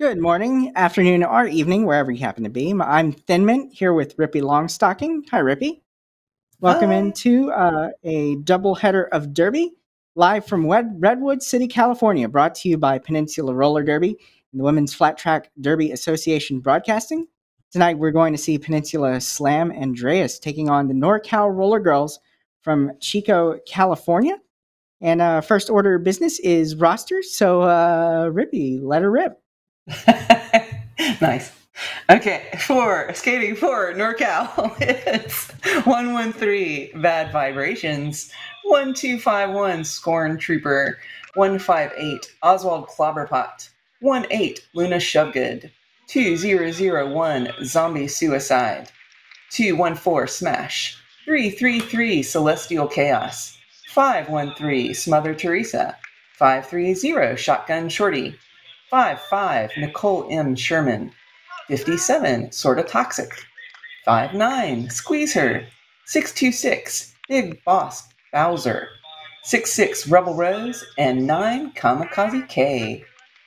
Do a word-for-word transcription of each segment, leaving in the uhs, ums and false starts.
Good morning, afternoon, or evening, wherever you happen to be. I'm Thin Mint here with Rippy Longstocking. Hi, Rippy. Welcome Hi. into uh, a double header of Derby, live from Wed- Redwood City, California, brought to you by Peninsula Roller Derby and the Women's Flat Track Derby Association Broadcasting. Tonight, we're going to see Peninsula Slam Andreas taking on the NorCal Roller Girls from Chico, California. And uh, first order of business is roster. So, uh, Rippy, let her rip. Nice. Okay, for skating for NorCal, it's one one three Bad Vibrations, one two five one Scorn Trooper, one five eight Oswald Clobberpot, one eight Luna Shovegood, two zero zero one Zombie Suicide, two one four Smash, three three three Celestial Chaos, five one three Smother Teresa, five three zero Shotgun Shorty, five five Nicole M. Sherman, fifty-seven Sorta Toxic, five nine Squeeze Her, six two six Big Boss Bowser, six six Rebel Rose, and nine Kamikaze K.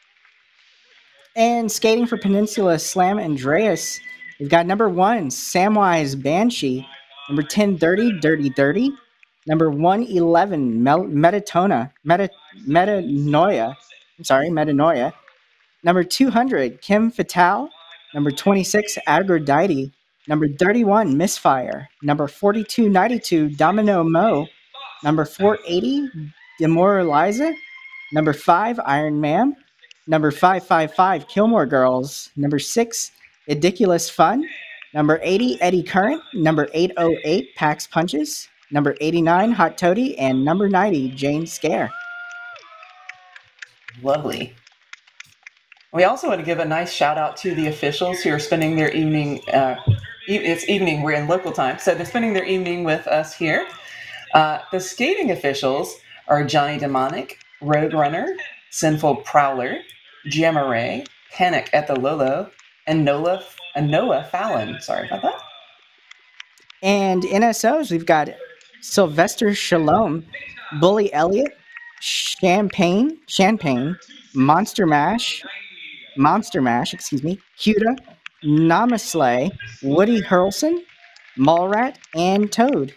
And skating for Peninsula Slam Andreas, we've got number one, Samwise Banshee, number ten thirty, Dirty Dirty, number one eleven, Mel- Metatona, Meta, Metanoia, I'm sorry, Metanoia, number two hundred, Kim Fatale, number twenty-six, Aphrodite, number thirty-one, Misfire, number forty-two ninety-two, Domino Mo, number four eighty, Demoraliza, number five, Iron Man, number five five five, Kilmore Girls, number six, Ridiculous Fun, number eighty, Eddie Current, number eight oh eight, Pax Punches, number eighty-nine, Hot Toady, and number ninety, Jane Scare. Lovely. We also want to give a nice shout out to the officials who are spending their evening. Uh, e- it's evening. We're in local time, so they're spending their evening with us here. Uh, the skating officials are Johnny Demonic, Road Runner, Sinful Prowler, Gemma Ray, Panic at the Lolo, and Nola and Noah Fallon. Sorry about that. And N S Os, we've got Sylvester Shalom, Bully Elliott, Champagne, Champagne, Monster Mash, Monster Mash, excuse me, Cuda, Namaslay, Woody Hurlson, Mallrat, and Toad.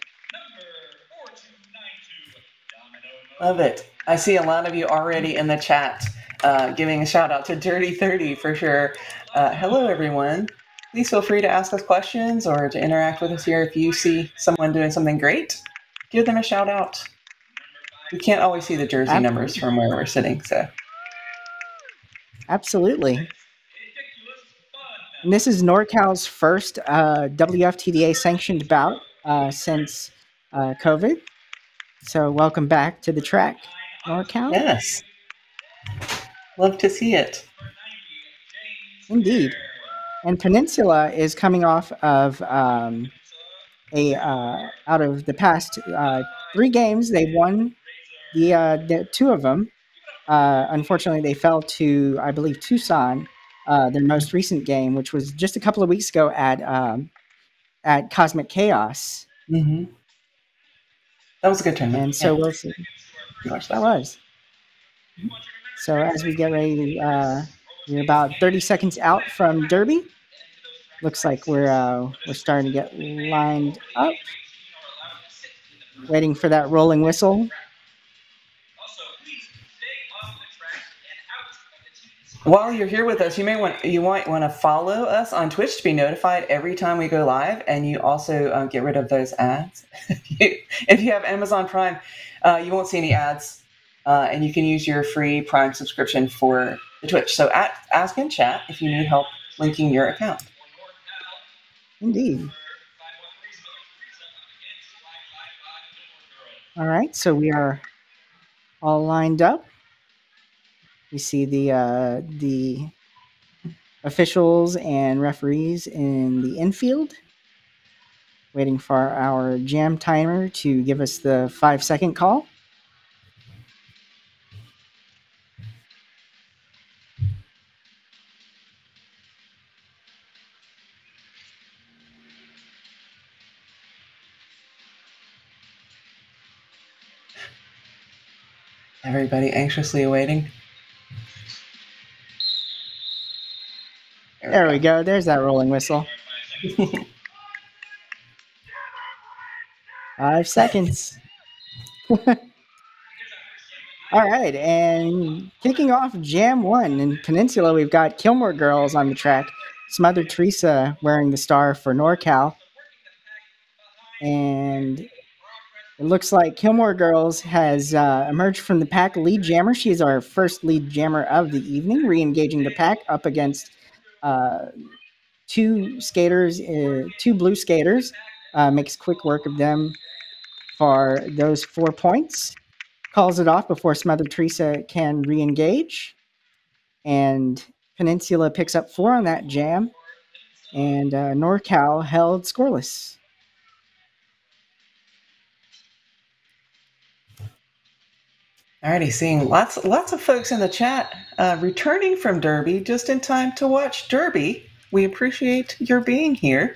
Love it. I see a lot of you already in the chat uh, giving a shout out to Dirty thirty for sure. Uh, hello, everyone. Please feel free to ask us questions or to interact with us here. If you see someone doing something great, give them a shout out. We can't always see the jersey Absolutely. numbers from where we're sitting, so. Absolutely. And this is NorCal's first uh, W F T D A sanctioned bout uh, since uh, COVID. So welcome back to the track, NorCal. Yes. Love to see it. Indeed. And Peninsula is coming off of um, a uh, out of the past uh, three games. They won the, uh, the two of them. Uh, unfortunately, they fell to, I believe, Tucson, uh, their most recent game, which was just a couple of weeks ago at um, at Cosmic Chaos. Mm-hmm. That was a good tournament. And so yeah. we'll see. That. that was. So as we get ready, uh, we're about thirty seconds out from Derby. Looks like we're uh, we're starting to get lined up. Waiting for that rolling whistle. While you're here with us, you may want you might want to follow us on Twitch to be notified every time we go live, and you also uh, get rid of those ads. If you have Amazon Prime, uh, you won't see any ads, uh, and you can use your free Prime subscription for the Twitch. So at, ask in chat if you need help linking your account. Indeed. All right, so we are all lined up. We see the uh, the officials and referees in the infield, waiting for our jam timer to give us the five second call. Everybody anxiously awaiting. There we go. There's that rolling whistle. Five seconds. All right, and kicking off Jam one in Peninsula, we've got Kilmore Girls on the track. Smothered Teresa wearing the star for NorCal. And it looks like Kilmore Girls has uh, emerged from the pack lead jammer. She is our first lead jammer of the evening, re-engaging the pack up against uh, two skaters, uh, two blue skaters. Uh, makes quick work of them for those four points. Calls it off before Smothered Teresa can re-engage. And Peninsula picks up four on that jam. And uh, NorCal held scoreless. Alrighty, seeing lots lots of folks in the chat uh, returning from Derby just in time to watch Derby. We appreciate your being here.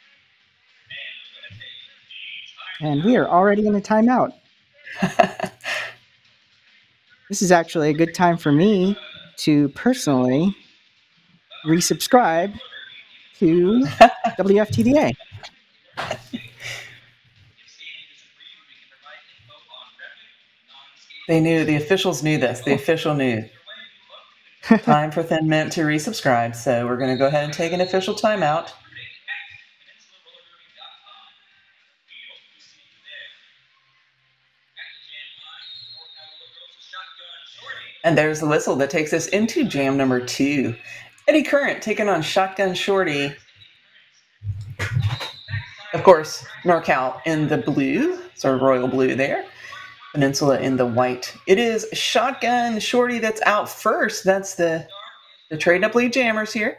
And we are already in a timeout. This is actually a good time for me to personally resubscribe to W F T D A. They knew, the officials knew this. The official knew. Time for Thin Mint to resubscribe. So we're going to go ahead and take an official timeout. And there's the whistle that takes us into jam number two. Eddie Current taking on Shotgun Shorty. Of course, NorCal in the blue, sort of royal blue there. Peninsula in the white. It is Shotgun Shorty that's out first. That's the, the trade up lead jammers here.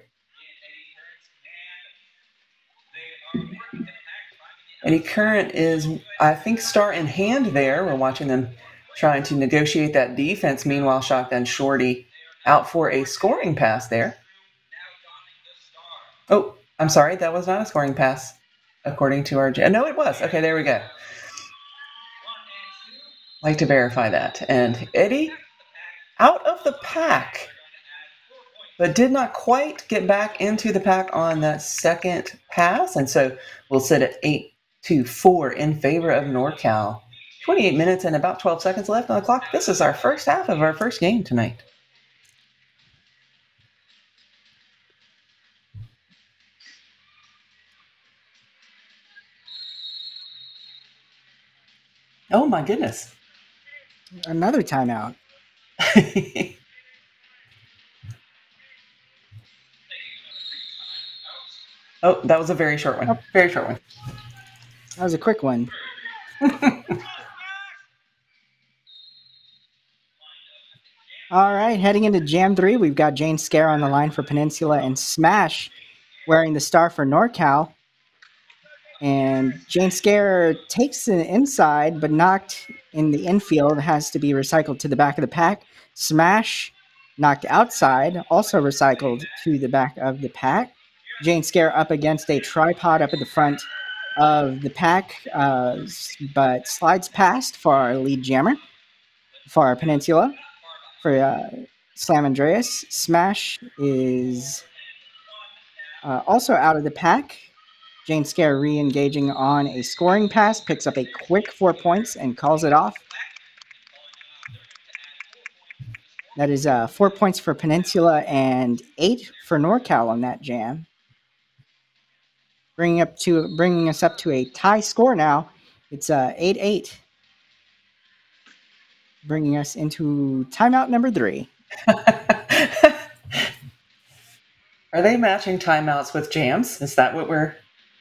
Eddie Current is, I think, star in hand there. We're watching them trying to negotiate that defense. Meanwhile, Shotgun Shorty out for a scoring pass there. Oh, I'm sorry. That was not a scoring pass, according to our... No, it was. Okay, there we go. Like to verify that. And Eddie out of the pack, but did not quite get back into the pack on that second pass. And so we'll sit at eight to four in favor of NorCal. twenty-eight minutes and about twelve seconds left on the clock. This is our first half of our first game tonight. Oh my goodness. Another timeout. Oh, that was a very short one. Very short one. That was a quick one. All right, heading into Jam three, we've got Jane Scare on the line for Peninsula and Smash wearing the star for NorCal. And Jane Scare takes an inside, but knocked in the infield, has to be recycled to the back of the pack. Smash knocked outside, also recycled to the back of the pack. Jane Scare up against a tripod up at the front of the pack, uh, but slides past for our lead jammer, for our Peninsula, for uh, Slam Andreas. Smash is uh, also out of the pack. Jane Scare re-engaging on a scoring pass, picks up a quick four points and calls it off. That is uh, four points for Peninsula and eight for NorCal on that jam. Bringing up to bringing us up to a tie score now. It's uh, eight eight. Bringing us into timeout number three. Are they matching timeouts with jams? Is that what we're...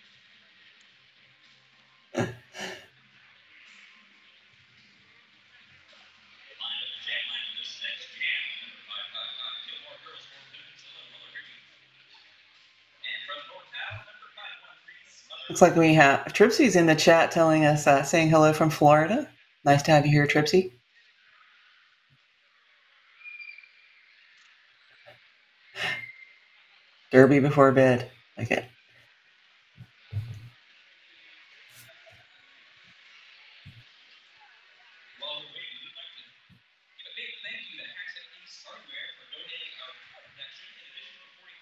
Looks like we have Tripsy's in the chat telling us, uh, saying hello from Florida. Nice to have you here, Tripsy. Derby before bed. Okay.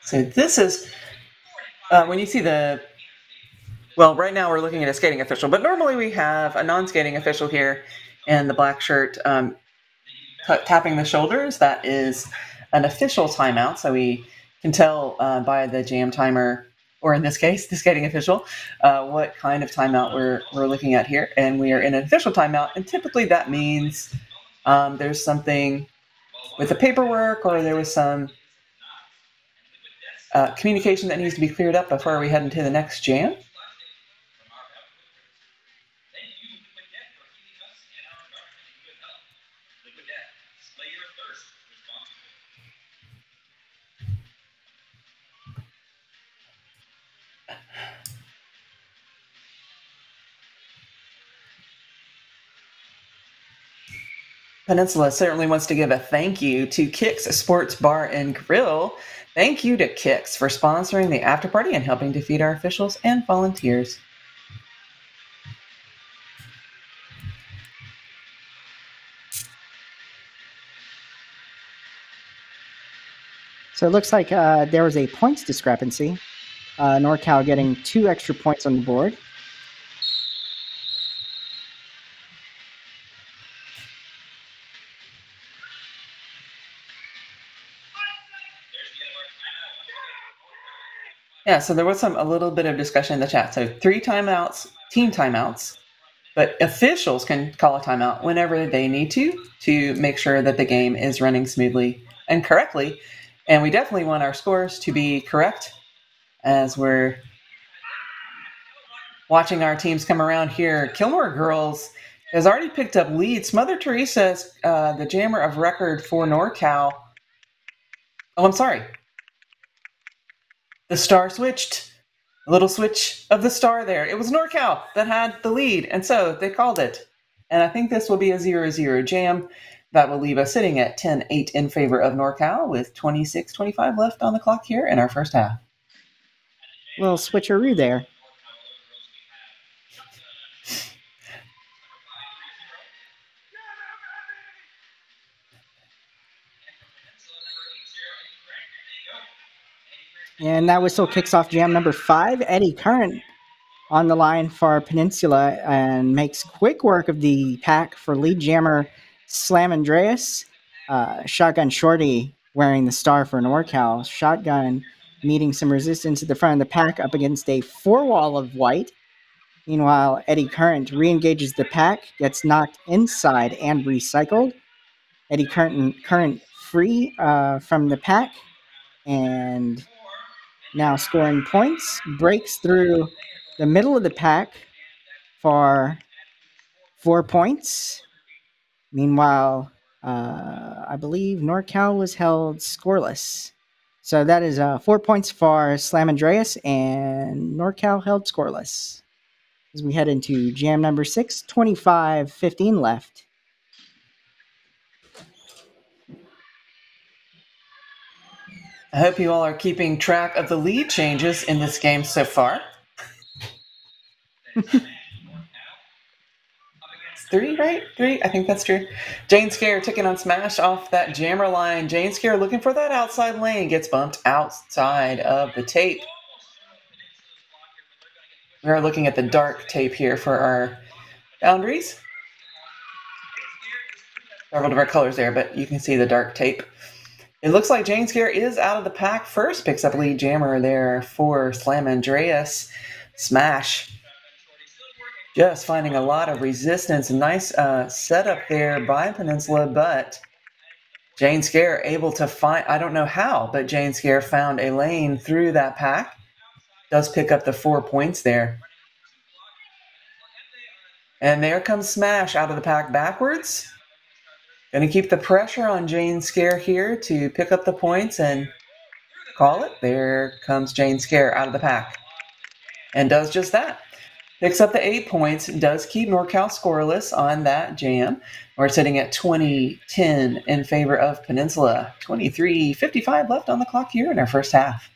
So this is, uh, when you see the, well, right now we're looking at a skating official, but normally we have a non-skating official here in the black shirt um, t- tapping the shoulders. That is an official timeout, so we can tell uh, by the jam timer, or in this case, the skating official, uh, what kind of timeout we're, we're looking at here. And we are in an official timeout, and typically that means um, there's something with the paperwork, or there was some uh, communication that needs to be cleared up before we head into the next jam. Peninsula certainly wants to give a thank you to Kix Sports Bar and Grill. Thank you to Kix for sponsoring the after party and helping to feed our officials and volunteers. So it looks like uh, there was a points discrepancy. Uh, NorCal getting two extra points on the board. Yeah, so there was some a little bit of discussion in the chat. So three timeouts, team timeouts, but officials can call a timeout whenever they need to to make sure that the game is running smoothly and correctly. And we definitely want our scores to be correct as we're watching our teams come around here. Kilmore Girls has already picked up leads. Mother Teresa is uh, the jammer of record for NorCal. Oh, I'm sorry. The star switched. A little switch of the star there. It was NorCal that had the lead, and so they called it. And I think this will be a zero zero jam. That will leave us sitting at ten eight in favor of NorCal with twenty-six twenty-five left on the clock here in our first half. Little switcheroo there. And that whistle kicks off jam number five. Eddie Current on the line for Peninsula and makes quick work of the pack for lead jammer Slam Andreas. Uh, Shotgun Shorty wearing the star for NorCal. Shotgun meeting some resistance at the front of the pack up against a four wall of white. Meanwhile, Eddie Current re-engages the pack, gets knocked inside and recycled. Eddie Current, Current free uh, from the pack and now scoring points, breaks through the middle of the pack for four points. Meanwhile, uh, I believe NorCal was held scoreless. So that is uh, four points for Slam Andreas, and NorCal held scoreless. As we head into jam number six, twenty-five fifteen left. I hope you all are keeping track of the lead changes in this game so far. Three, right? Three? I think that's true. Jane Scare taking on Smash off that jammer line. Jane Scare looking for that outside lane. Gets bumped outside of the tape. We are looking at the dark tape here for our boundaries. Several different colors there, but you can see the dark tape. It looks like Jane Scare is out of the pack first. Picks up lead jammer there for Slam Andreas. Smash. Just finding a lot of resistance. Nice uh, setup there by Peninsula, but Jane Scare able to find, I don't know how, but Jane Scare found a lane through that pack. Does pick up the four points there. And there comes Smash out of the pack backwards. Going to keep the pressure on Jane Scare here to pick up the points and call it. There comes Jane Scare out of the pack. And does just that. Picks up the eight points. Does keep NorCal scoreless on that jam. We're sitting at twenty ten in favor of Peninsula. twenty-three fifty-five left on the clock here in our first half.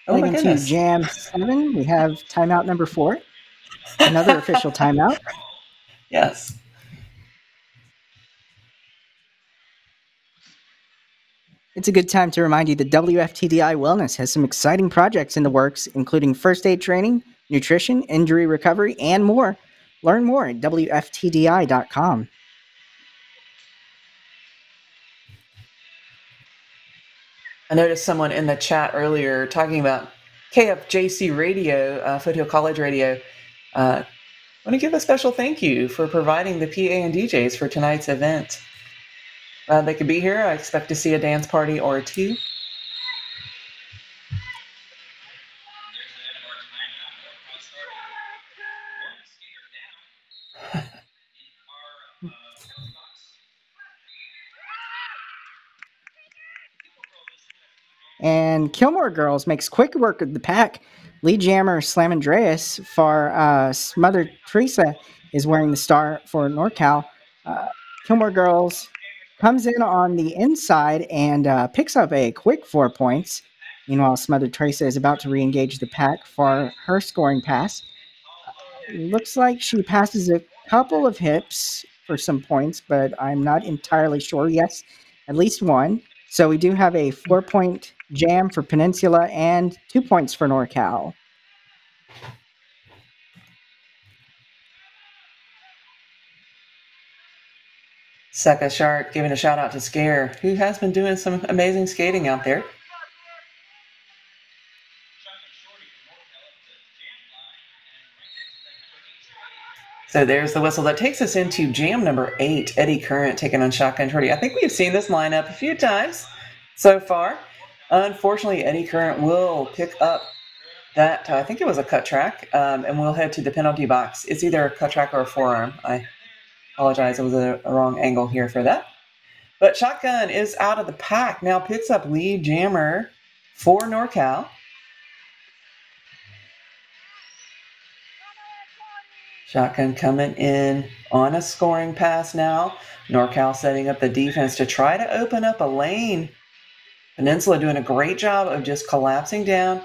Oh Heading my into goodness. Jam seven, we have timeout number four. Another official timeout. Yes. It's a good time to remind you that W F T D I Wellness has some exciting projects in the works, including first aid training, nutrition, injury recovery, and more. Learn more at W F T D I dot com. I noticed someone in the chat earlier talking about K F J C Radio, uh, Foothill College Radio. Uh, I want to give a special thank you for providing the P A and D Js for tonight's event. Uh, they could be here. I expect to see a dance party or two. And Kilmore Girls makes quick work of the pack. Lead jammer Slam Andreas for uh, Smothered Teresa is wearing the star for NorCal. Uh, Kilmore Girls comes in on the inside and uh, picks up a quick four points. Meanwhile, Smothered Teresa is about to re-engage the pack for her scoring pass. Uh, looks like she passes a couple of hips for some points, but I'm not entirely sure. Yes, at least one. So we do have a four-point jam for Peninsula and two points for NorCal. Seka Shark giving a shout out to Scare, who has been doing some amazing skating out there. So there's the whistle that takes us into jam number eight, Eddie Current taking on Shotgun Shorty. I think we've seen this lineup a few times so far. Unfortunately, Eddie Current will pick up that, I think it was a cut track, um, and we'll head to the penalty box. It's either a cut track or a forearm. I apologize, it was a, a wrong angle here for that. But Shotgun is out of the pack, now picks up lead jammer for NorCal. Shotgun coming in on a scoring pass now. NorCal setting up the defense to try to open up a lane. Peninsula doing a great job of just collapsing down,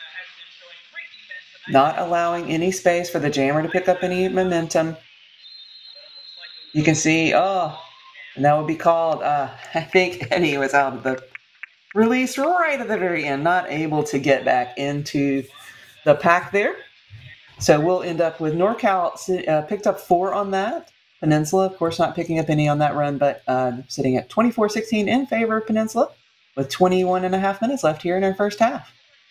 not allowing any space for the jammer to pick up any momentum. You can see, oh, and that would be called, uh, I think Eddie was out of the release right at the very end, not able to get back into the pack there. So we'll end up with NorCal uh, picked up four on that. Peninsula, of course, not picking up any on that run, but uh, sitting at twenty-four sixteen in favor of Peninsula with twenty-one and a half minutes left here in our first half.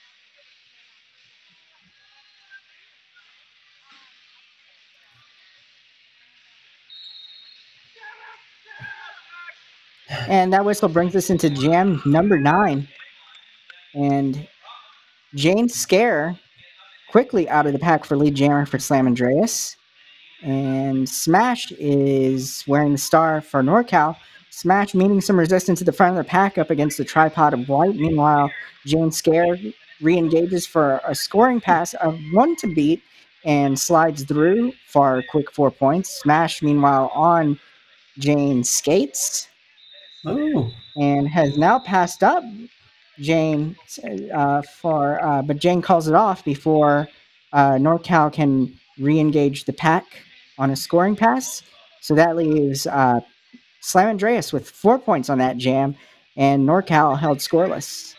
And that whistle brings us into jam number nine. And Jane Scare quickly out of the pack for lead jammer for Slam Andreas. And Smash is wearing the star for NorCal. Smash meeting some resistance at the front of the pack up against the tripod of white. Meanwhile, Jane Scare re-engages for a scoring pass of one to beat and slides through for a quick four points. Smash, meanwhile, on Jane skates. Ooh. And has now passed up Jane uh, for, uh, but Jane calls it off before uh, NorCal can re-engage the pack on a scoring pass. So that leaves uh, Slam Andreas with four points on that jam, and NorCal held scoreless.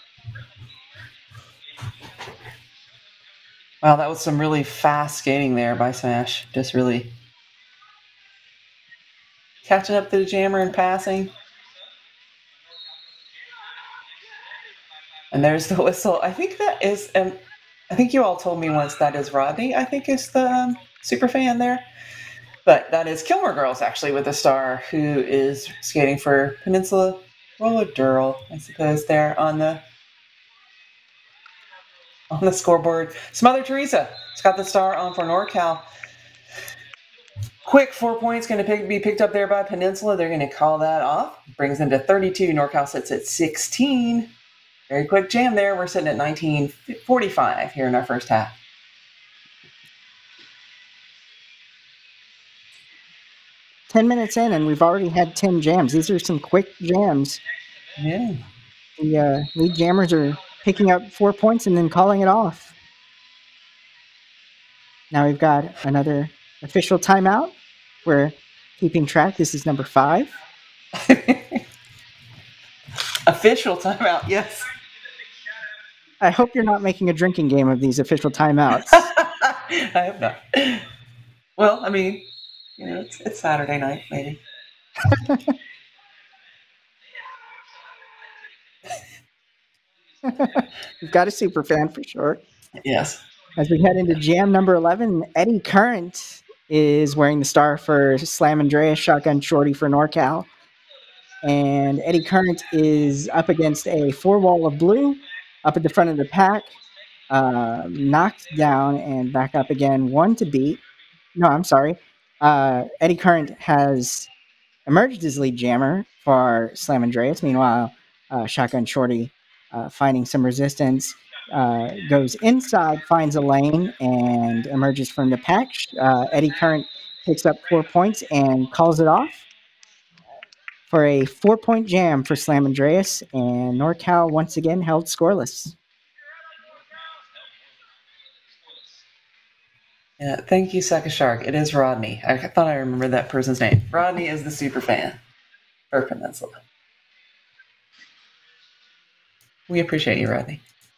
Wow, that was some really fast skating there by Smash. Just really catching up to the jammer and passing. And there's the whistle. I think that is, um, I think you all told me once that is Rodney, I think is the um, super fan there. But that is Kilmore Girls, actually, with a star who is skating for Peninsula Roller Durrell, I suppose, there on the on the scoreboard. Smothered Teresa has got the star on for NorCal. Quick four points going to pick, be picked up there by Peninsula. They're going to call that off. Brings them to thirty-two. NorCal sits at sixteen. Very quick jam there. We're sitting at nineteen forty-five here in our first half. ten minutes in, and we've already had ten jams. These are some quick jams. Yeah. The uh, lead jammers are picking up four points and then calling it off. Now we've got another official timeout. We're keeping track. This is number five. Official timeout, yes. I hope you're not making a drinking game of these official timeouts. I hope not. Well, I mean, you know, it's, it's Saturday night, maybe. We've got a super fan for sure. Yes. As we head into jam number eleven, Eddie Current is wearing the star for Slam Andreas, Shotgun Shorty for NorCal. And Eddie Current is up against a four wall of blue up at the front of the pack, uh, knocked down and back up again, one to beat. No, I'm sorry. Uh, Eddie Current has emerged as lead jammer for Slam Andreas. Meanwhile, uh, Shotgun Shorty, uh, finding some resistance, uh, goes inside, finds a lane, and emerges from the pack. Uh, Eddie Current picks up four points and calls it off for a four-point jam for Slam Andreas, and NorCal once again held scoreless. Yeah, thank you, Saka Shark. It is Rodney. I thought I remembered that person's name. Rodney is the super fan for Peninsula. We appreciate you, Rodney.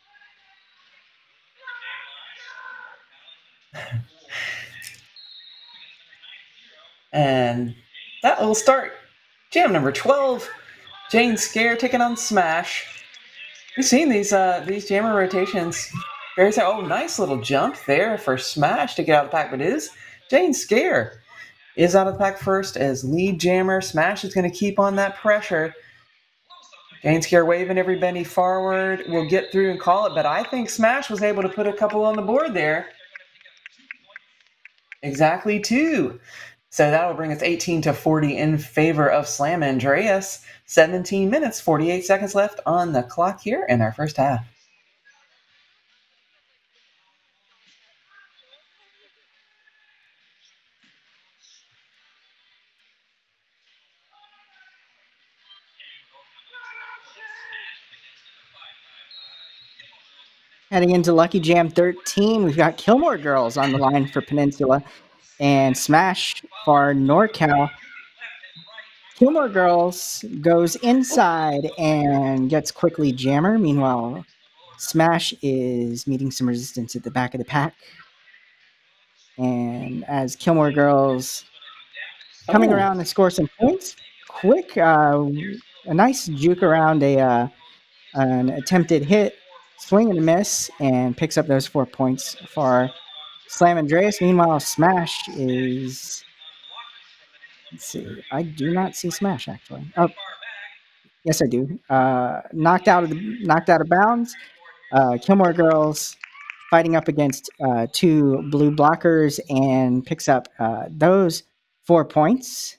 And that will start jam number twelve. Jane Scare taking on Smash. We've seen these uh, these jammer rotations. Very oh, nice little jump there for Smash to get out of the pack, but it is Jane Scare is out of the pack first as lead jammer. Smash is going to keep on that pressure. Jane Scare waving everybody forward. We'll get through and call it, but I think Smash was able to put a couple on the board there. Exactly two. So that'll bring us eighteen to forty in favor of Slam Andreas. seventeen minutes, forty-eight seconds left on the clock here in our first half. Heading into Lucky Jam thirteen, we've got Kilmore Girls on the line for Peninsula and Smash for NorCal. Kilmore Girls goes inside and gets quickly jammer. Meanwhile, Smash is meeting some resistance at the back of the pack. And as Kilmore Girls coming oh. around and score some points, quick, uh, a nice juke around a uh, an attempted hit. Swing and a miss, and picks up those four points for Slam Andreas. Meanwhile, Smash is... Let's see. I do not see Smash, actually. Oh, yes, I do. Uh, knocked out of the knocked out of bounds. Uh, Kilmore Girls fighting up against uh, two blue blockers and picks up uh, those four points.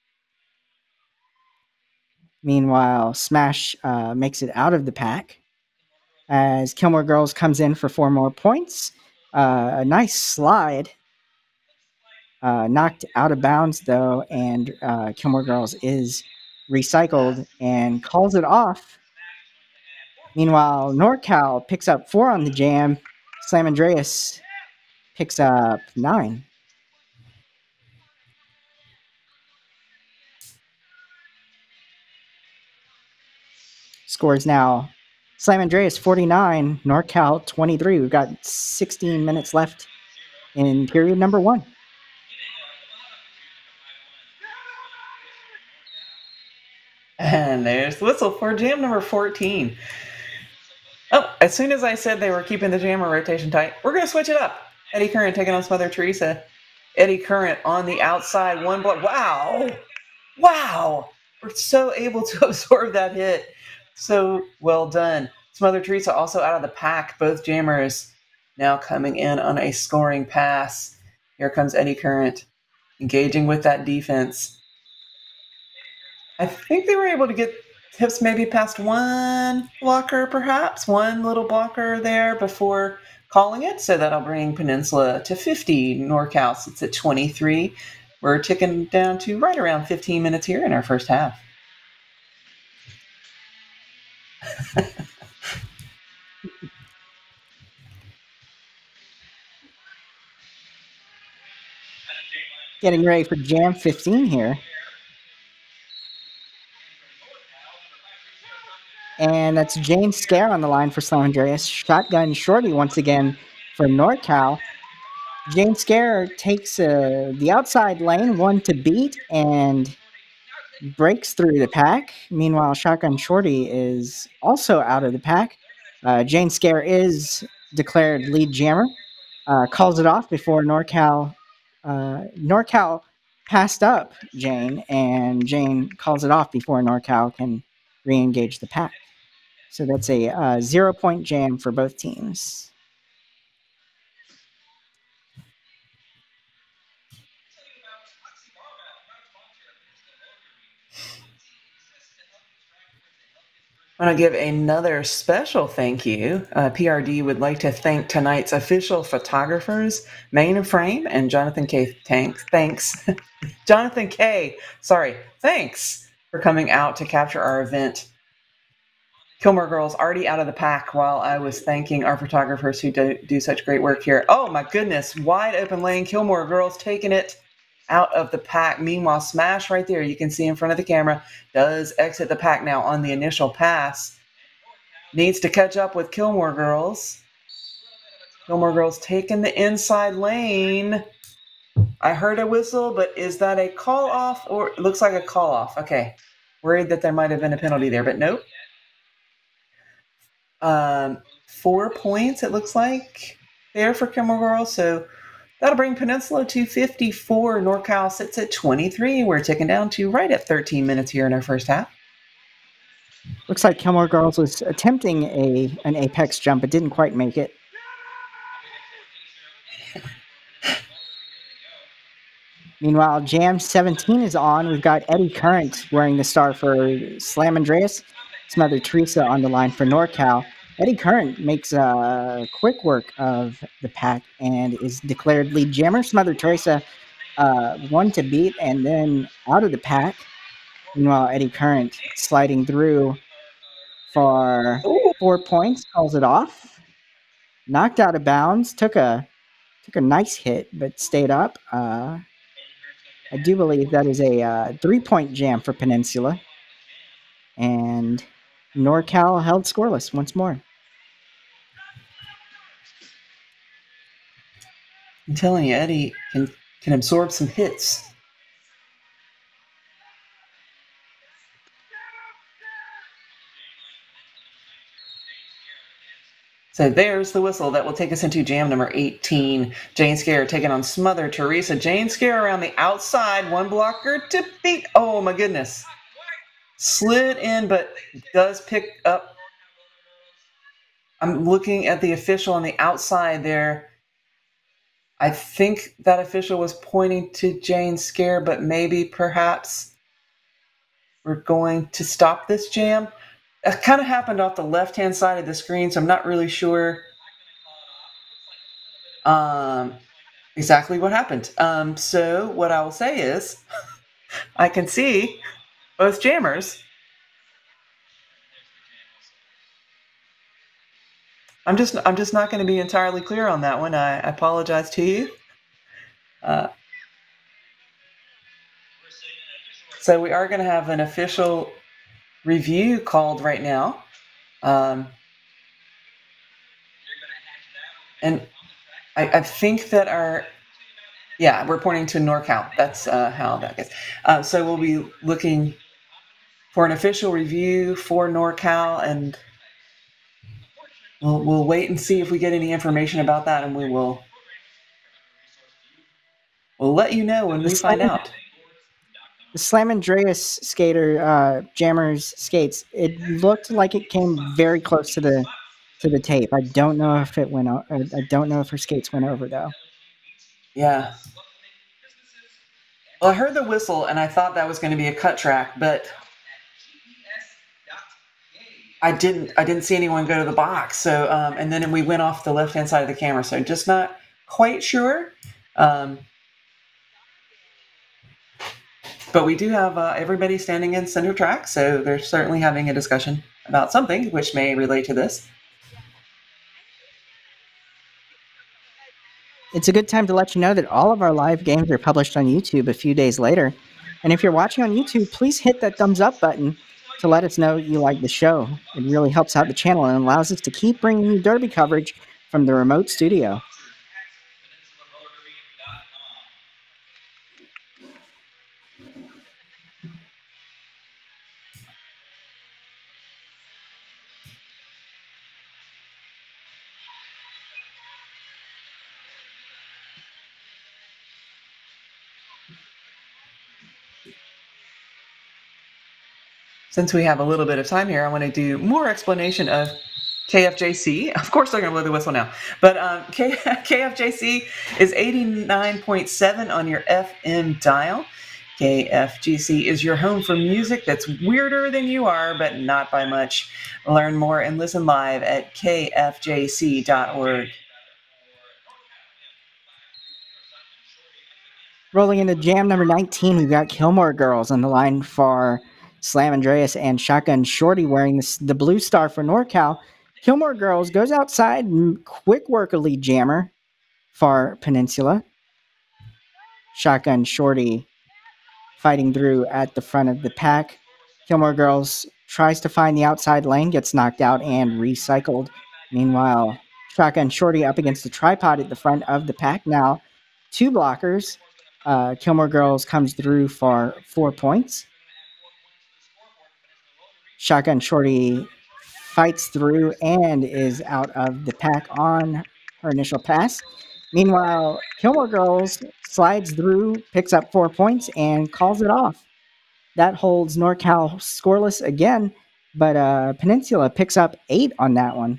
Meanwhile, Smash uh, makes it out of the pack as Kilmore Girls comes in for four more points. Uh, a nice slide. Uh, knocked out of bounds, though, and uh, Kilmore Girls is recycled and calls it off. Meanwhile, NorCal picks up four on the jam. Slam Andreas picks up nine. Scores now Slam Andreas forty-nine, NorCal twenty-three. We've got sixteen minutes left in period number one. And there's the whistle for jam number fourteen. Oh, as soon as I said they were keeping the jammer rotation tight, we're going to switch it up. Eddie Current taking on Mother Teresa. Eddie Current on the outside, one block. Wow! Wow! We're so able to absorb that hit. So well done. Mother Teresa also out of the pack. Both jammers now coming in on a scoring pass. Here comes Eddie Current engaging with that defense. I think they were able to get tips maybe past one blocker, perhaps. One little blocker there before calling it. So that'll bring Peninsula to fifty. NorCal sits at twenty-three. We're ticking down to right around fifteen minutes here in our first half. Getting ready for Jam fifteen here. And that's Jane Scare on the line for Slam Andreas. Shotgun Shorty once again for NorCal. Jane Scare takes uh, the outside lane, one to beat, and breaks through the pack. Meanwhile, Shotgun Shorty is also out of the pack. Uh, Jane Scare is declared lead jammer. Uh, calls it off before NorCal. Uh, NorCal passed up Jane, and Jane calls it off before NorCal can re-engage the pack. So that's a uh, zero-point jam for both teams. I want to give another special thank you. Uh, P R D would like to thank tonight's official photographers, Main Frame and Jonathan K. Tanks. Thanks. Jonathan K. Sorry. Thanks for coming out to capture our event. Kilmore Girls already out of the pack while I was thanking our photographers who do, do such great work here. Oh my goodness. Wide open lane. Kilmore Girls taking it out of the pack. Meanwhile, Smash right there, you can see in front of the camera, does exit the pack now on the initial pass. Needs to catch up with Kilmore Girls. Kilmore Girls taking the inside lane. I heard a whistle, but is that a call off or it looks like a call off? Okay. Worried that there might have been a penalty there, but nope. Um, four points, it looks like, there for Kilmore Girls. So that'll bring Peninsula to fifty-four. NorCal sits at twenty-three. We're ticking down to right at thirteen minutes here in our first half. Looks like Kilmore Girls was attempting a an apex jump, but didn't quite make it. Meanwhile, Jam seventeen is on. We've got Eddie Current wearing the star for Slam Andreas. Mother Teresa on the line for NorCal. Eddie Current makes uh, quick work of the pack and is declared lead jammer. Mother Teresa uh, one to beat and then out of the pack. Meanwhile, Eddie Current sliding through for four points, calls it off. Knocked out of bounds, took a took a nice hit, but stayed up. Uh, I do believe that is a uh, three-point jam for Peninsula. And NorCal held scoreless once more. I'm telling you, Eddie can, can absorb some hits. So there's the whistle that will take us into jam number eighteen. Jane Scare taking on Smother Teresa. Jane Scare around the outside. One blocker to beat. Oh, my goodness. Slid in, but does pick up. I'm looking at the official on the outside there. I think that official was pointing to Jane Scare, but maybe perhaps we're going to stop this jam. It kind of happened off the left-hand side of the screen, so I'm not really sure um, exactly what happened. Um, so what I will say is I can see both jammers. I'm just I'm just not going to be entirely clear on that one. I, I apologize to you. Uh, so we are going to have an official review called right now. Um, and I, I think that our, yeah, we're pointing to NorCal. That's uh, how that goes. Uh, so we'll be looking for an official review for NorCal, and we'll, we'll wait and see if we get any information about that, and we will we'll let you know when we find out. The Slam Andreas skater uh, jammers skates, it looked like it came very close to the to the tape. I don't know if it went. O- I don't know if her skates went over though. Yeah. Well, I heard the whistle and I thought that was going to be a cut track, but I didn't. I didn't see anyone go to the box. So, um, and then we went off the left hand side of the camera. So, just not quite sure. Um, But we do have uh, everybody standing in center track, so they're certainly having a discussion about something which may relate to this. it's a good time to let you know that all of our live games are published on YouTube a few days later. And if you're watching on YouTube, please hit that thumbs up button to let us know you like the show. It really helps out the channel and allows us to keep bringing you Derby coverage from the remote studio. Since we have a little bit of time here, I want to do more explanation of K F J C. Of course, they're going to blow the whistle now. But um, K- KFJC is eighty-nine point seven on your F M dial. K F G C is your home for music that's weirder than you are, but not by much. Learn more and listen live at K F J C dot org. Rolling into jam number nineteen, we've got Kilmore Girls on the line for Slam Andreas and Shotgun Shorty wearing the, the blue star for NorCal. Kilmore Girls goes outside, quick work a lead jammer for Peninsula. Shotgun Shorty fighting through at the front of the pack. Kilmore Girls tries to find the outside lane, gets knocked out and recycled. Meanwhile, Shotgun Shorty up against the tripod at the front of the pack now. Two blockers. Uh, Kilmore Girls comes through for four points. Shotgun Shorty fights through and is out of the pack on her initial pass. Meanwhile, Kilmore Girls slides through, picks up four points, and calls it off. That holds NorCal scoreless again, but uh, Peninsula picks up eight on that one.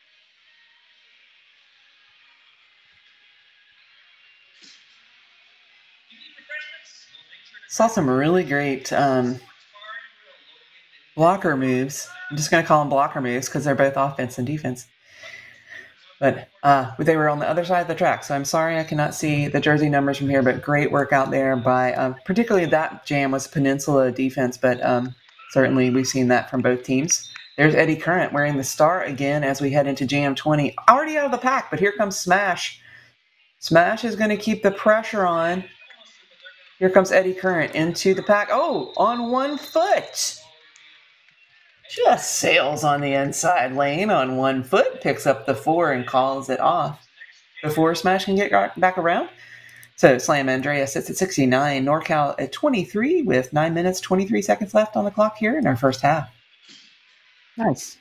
Saw some really great um, blocker moves. I'm just going to call them blocker moves because they're both offense and defense. But uh, they were on the other side of the track, so I'm sorry I cannot see the jersey numbers from here, but great work out there by, uh, particularly that jam was Peninsula defense, but um, certainly we've seen that from both teams. There's Eddie Current wearing the star again as we head into jam twenty. Already out of the pack, but here comes Smash. Smash is going to keep the pressure on. Here comes Eddie Current into the pack. Oh, on one foot. Just sails on the inside lane on one foot, picks up the four and calls it off before Smash can get back around. So Slam Andreas sits at sixty-nine, NorCal at twenty-three with nine minutes, twenty-three seconds left on the clock here in our first half. Nice.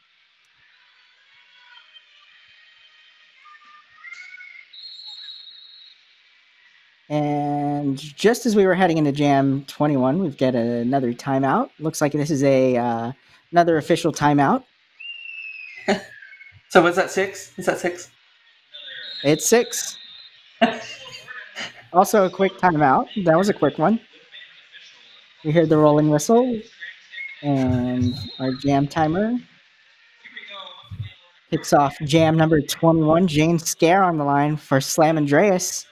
And just as we were heading into Jam twenty-one, we've got another timeout. Looks like this is a uh, another official timeout. So was that six? Is that six? It's six. Also a quick timeout. That was a quick one. We heard the rolling whistle. And our jam timer kicks off jam number twenty-one. Jane Scare on the line for Slam Andreas.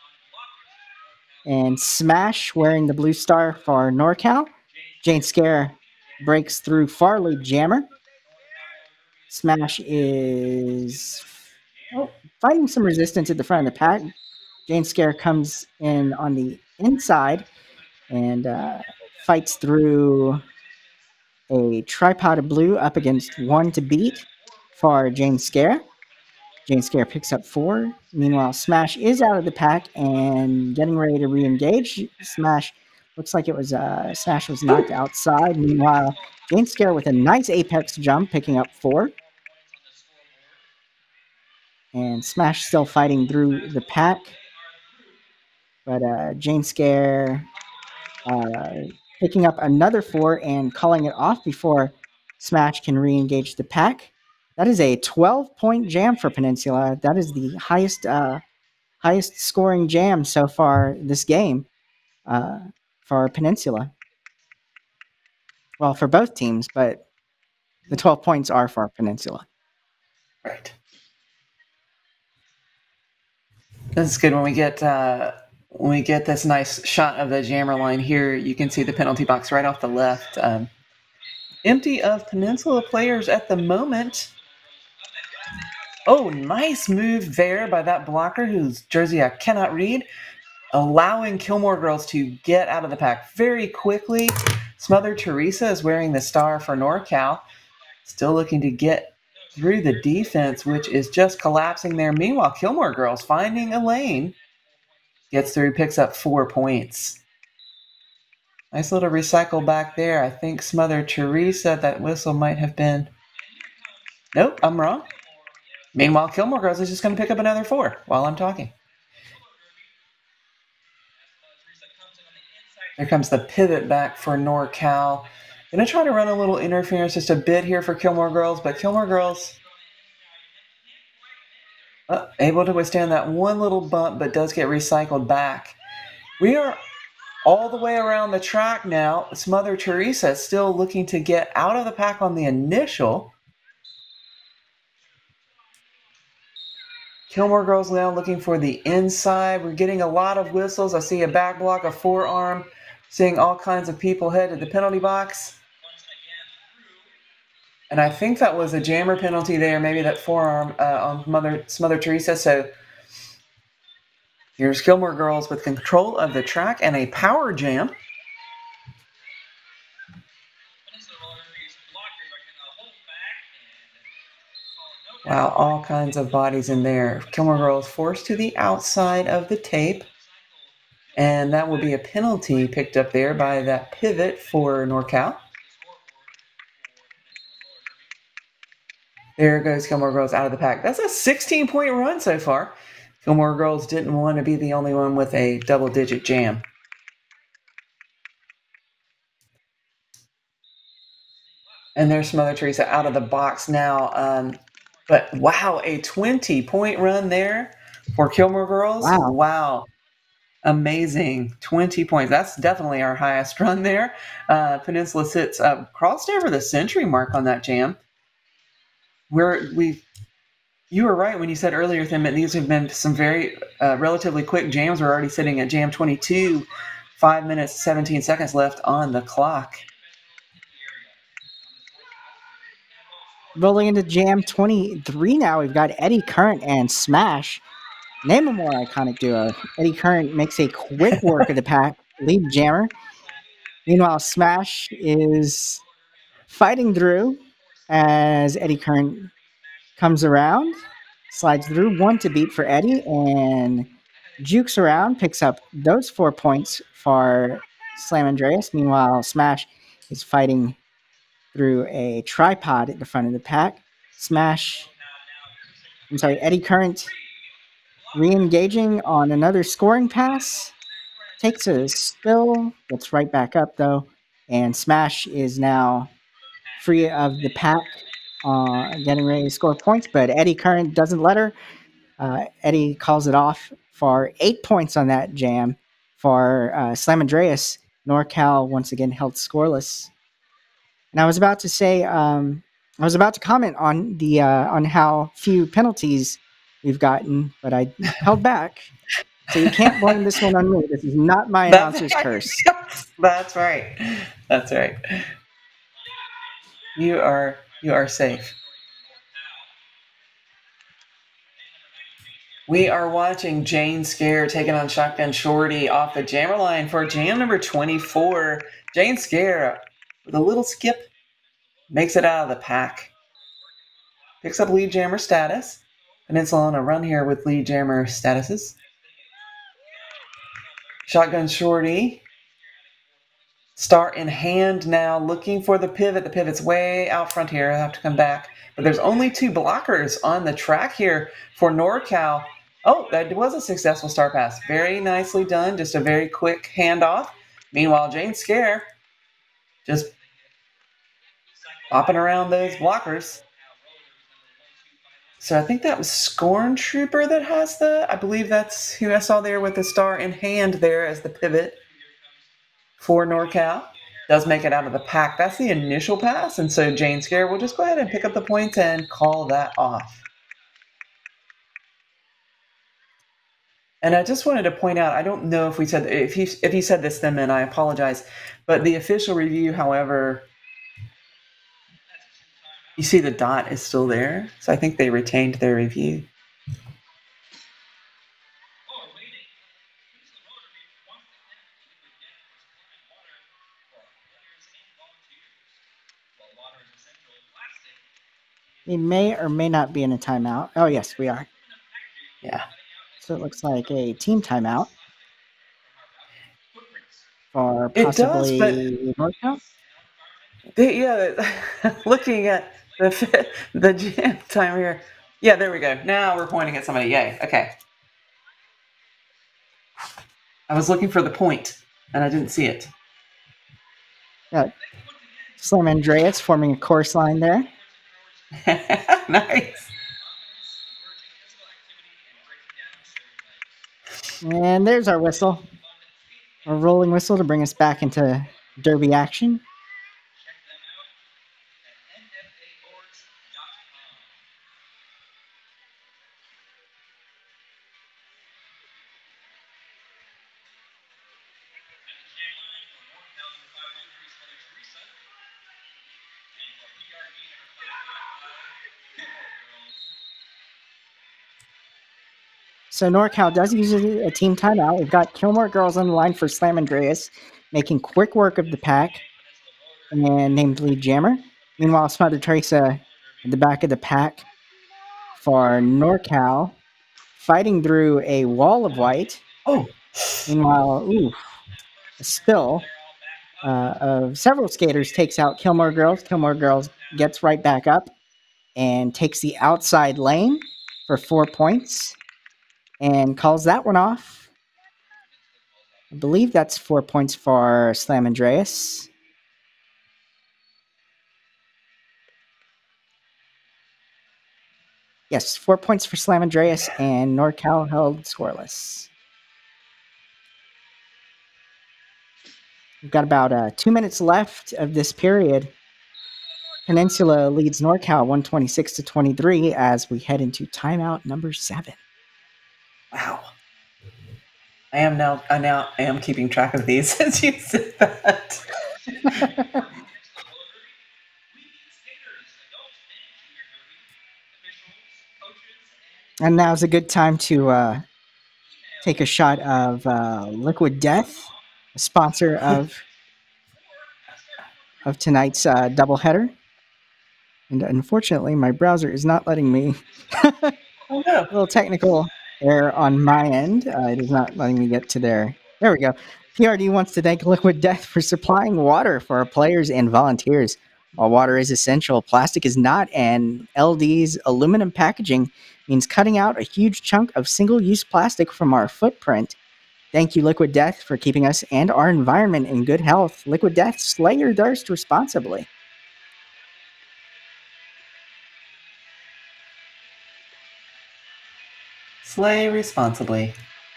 And Smash wearing the blue star for NorCal. Jane Scare breaks through far lead jammer. Smash is oh, fighting some resistance at the front of the pack. Jane Scare comes in on the inside and uh, fights through a tripod of blue up against one to beat for Jane Scare. Jane Scare picks up four. Meanwhile, Smash is out of the pack and getting ready to re-engage. Smash looks like it was uh, Smash was knocked outside. Meanwhile, Jane Scare with a nice apex jump, picking up four. And Smash still fighting through the pack. But uh, Jane Scare uh, picking up another four and calling it off before Smash can re-engage the pack. That is a twelve-point jam for Peninsula. That is the highest uh, highest scoring jam so far this game uh, for Peninsula. Well, for both teams, but the twelve points are for Peninsula. Right. This is good when we get uh, when we get this nice shot of the jammer line here. You can see the penalty box right off the left, um, empty of Peninsula players at the moment. Oh, nice move there by that blocker whose jersey I cannot read, allowing Kilmore Girls to get out of the pack very quickly. Smother Teresa is wearing the star for NorCal, still looking to get through the defense, which is just collapsing there. Meanwhile, Kilmore Girls finding a lane, gets through, picks up four points. Nice little recycle back there. I think Smother Teresa, that whistle might have been... Nope, I'm wrong. Meanwhile, Kilmore Girls is just going to pick up another four while I'm talking. Here comes the pivot back for NorCal. Going to try to run a little interference just a bit here for Kilmore Girls, but Kilmore Girls uh, able to withstand that one little bump, but does get recycled back. We are all the way around the track now. Smother Teresa still looking to get out of the pack on the initial. Kilmore Girls now looking for the inside. We're getting a lot of whistles. I see a back block, a forearm, seeing all kinds of people head to the penalty box. And I think that was a jammer penalty there, maybe that forearm uh, on Mother, Smother Teresa. So here's Kilmore Girls with control of the track and a power jam. Wow, all kinds of bodies in there. Kilmore Girls forced to the outside of the tape. And that will be a penalty picked up there by that pivot for NorCal. There goes Kilmore Girls out of the pack. That's a sixteen-point run so far. Kilmore Girls didn't want to be the only one with a double-digit jam. And there's Mother Teresa out of the box now. Um, but wow, a twenty-point run there for Kilmore Girls. Wow. Wow. Amazing. twenty points. That's definitely our highest run there. Uh, Peninsula sits uh, crossed over the century mark on that jam. We're, we, you were right when you said earlier, Tim, that these have been some very uh, relatively quick jams. We're already sitting at jam twenty-two, five minutes, seventeen seconds left on the clock. Rolling into jam twenty-three now, we've got Eddie Current and Smash. Name a more iconic duo. Eddie Current makes a quick work of the pack, lead jammer. Meanwhile, Smash is fighting through as Eddie Current comes around, slides through, one to beat for Eddie, and jukes around, picks up those four points for Slam Andreas. Meanwhile, Smash is fighting through a tripod at the front of the pack. Smash, I'm sorry, Eddie Current re-engaging on another scoring pass. Takes a spill, gets right back up though, and Smash is now free of the pack, uh, getting ready to score points, but Eddie Current doesn't let her. Uh, Eddie calls it off for eight points on that jam for uh, Slam Andreas. NorCal once again held scoreless. And I was about to say, um, I was about to comment on the uh, on how few penalties we've gotten, but I held back. So you can't blame this one on me. This is not my announcer's curse. That's right. That's right. You are you are safe. We are watching Jane Scare taking on Shotgun Shorty off the jammer line for jam number twenty-four. Jane Scare with a little skip makes it out of the pack. Picks up lead jammer status. Peninsula on a run here with lead jammer statuses. Shotgun Shorty, star in hand now, looking for the pivot. The pivot's way out front here. I have to come back. But there's only two blockers on the track here for NorCal. Oh, that was a successful star pass. Very nicely done. Just a very quick handoff. Meanwhile, Jane Scare just bopping around those blockers. So I think that was Scorn Trooper that has the, I believe that's who I saw there with the star in hand there as the pivot for NorCal. Does make it out of the pack. That's the initial pass, and so Jane Scare will just go ahead and pick up the points and call that off. And I just wanted to point out, I don't know if we said, if he, if he said this then, then I apologize, but the official review, however, You see the dot is still there, so I think they retained their review. We may or may not be in a timeout. Oh, yes, we are. Yeah. So it looks like a team timeout for It does, but possibly NorCal. they, yeah, looking at the the jam time here. Yeah, there we go. Now we're pointing at somebody. Yay. Okay. I was looking for the point, and I didn't see it. Yeah. Slam Andreas forming a course line there. Nice. And there's our whistle. A rolling whistle to bring us back into derby action. So NorCal does use a team timeout. We've got Kilmore Girls on the line for Slam Andreas, making quick work of the pack, and namely Jammer. Meanwhile, Smother Teresa at the back of the pack for NorCal, fighting through a wall of white. Oh. Meanwhile, ooh, a spill uh, of several skaters takes out Kilmore Girls. Kilmore Girls gets right back up and takes the outside lane for four points and calls that one off. I believe that's four points for Slam Andreas. Yes, four points for Slam Andreas, and NorCal held scoreless. We've got about uh, two minutes left of this period. Peninsula leads NorCal one twenty-six to twenty-three as we head into timeout number seven. Wow. I am now. I now I am keeping track of these since you said that. And now's a good time to uh, take a shot of uh, Liquid Death, a sponsor of of tonight's uh, doubleheader. And unfortunately, my browser is not letting me. Oh no! A little technical error on my end. Uh, it is not letting me get to there. There we go. P R D wants to thank Liquid Death for supplying water for our players and volunteers. While water is essential, plastic is not, and L D's aluminum packaging means cutting out a huge chunk of single-use plastic from our footprint. Thank you, Liquid Death, for keeping us and our environment in good health. Liquid Death, slay your thirst responsibly. Slay responsibly.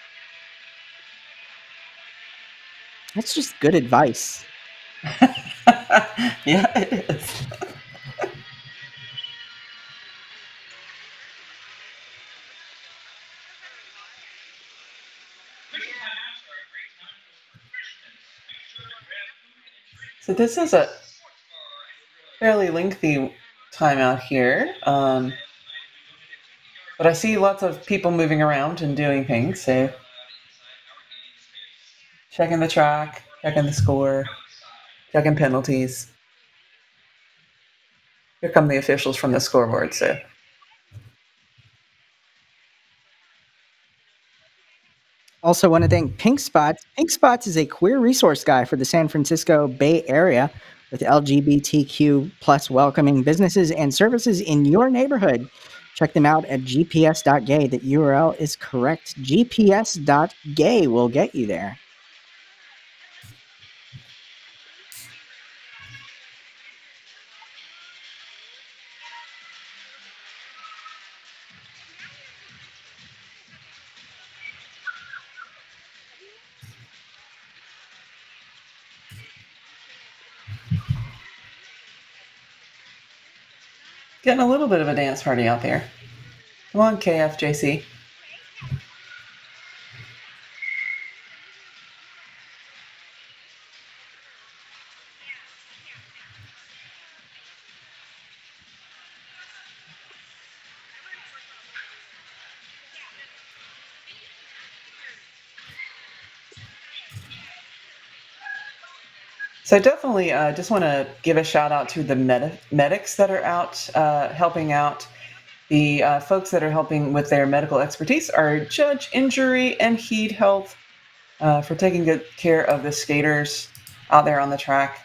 That's just good advice. Yeah, it is. So this is a fairly lengthy timeout here, um, but I see lots of people moving around and doing things. So checking the track, checking the score, checking penalties. Here come the officials from the scoreboard. So. Also want to thank Pink Spots. Pink Spots is a queer resource guy for the San Francisco Bay Area with L G B T Q plus welcoming businesses and services in your neighborhood. Check them out at g p s dot gay. The U R L is correct. g p s dot gay will get you there. Getting a little bit of a dance party out there. Come on, K F J C. So definitely, uh, just want to give a shout out to the med- medics that are out uh, helping out. The uh, folks that are helping with their medical expertise are Judge Injury and Heed Health uh, for taking good care of the skaters out there on the track.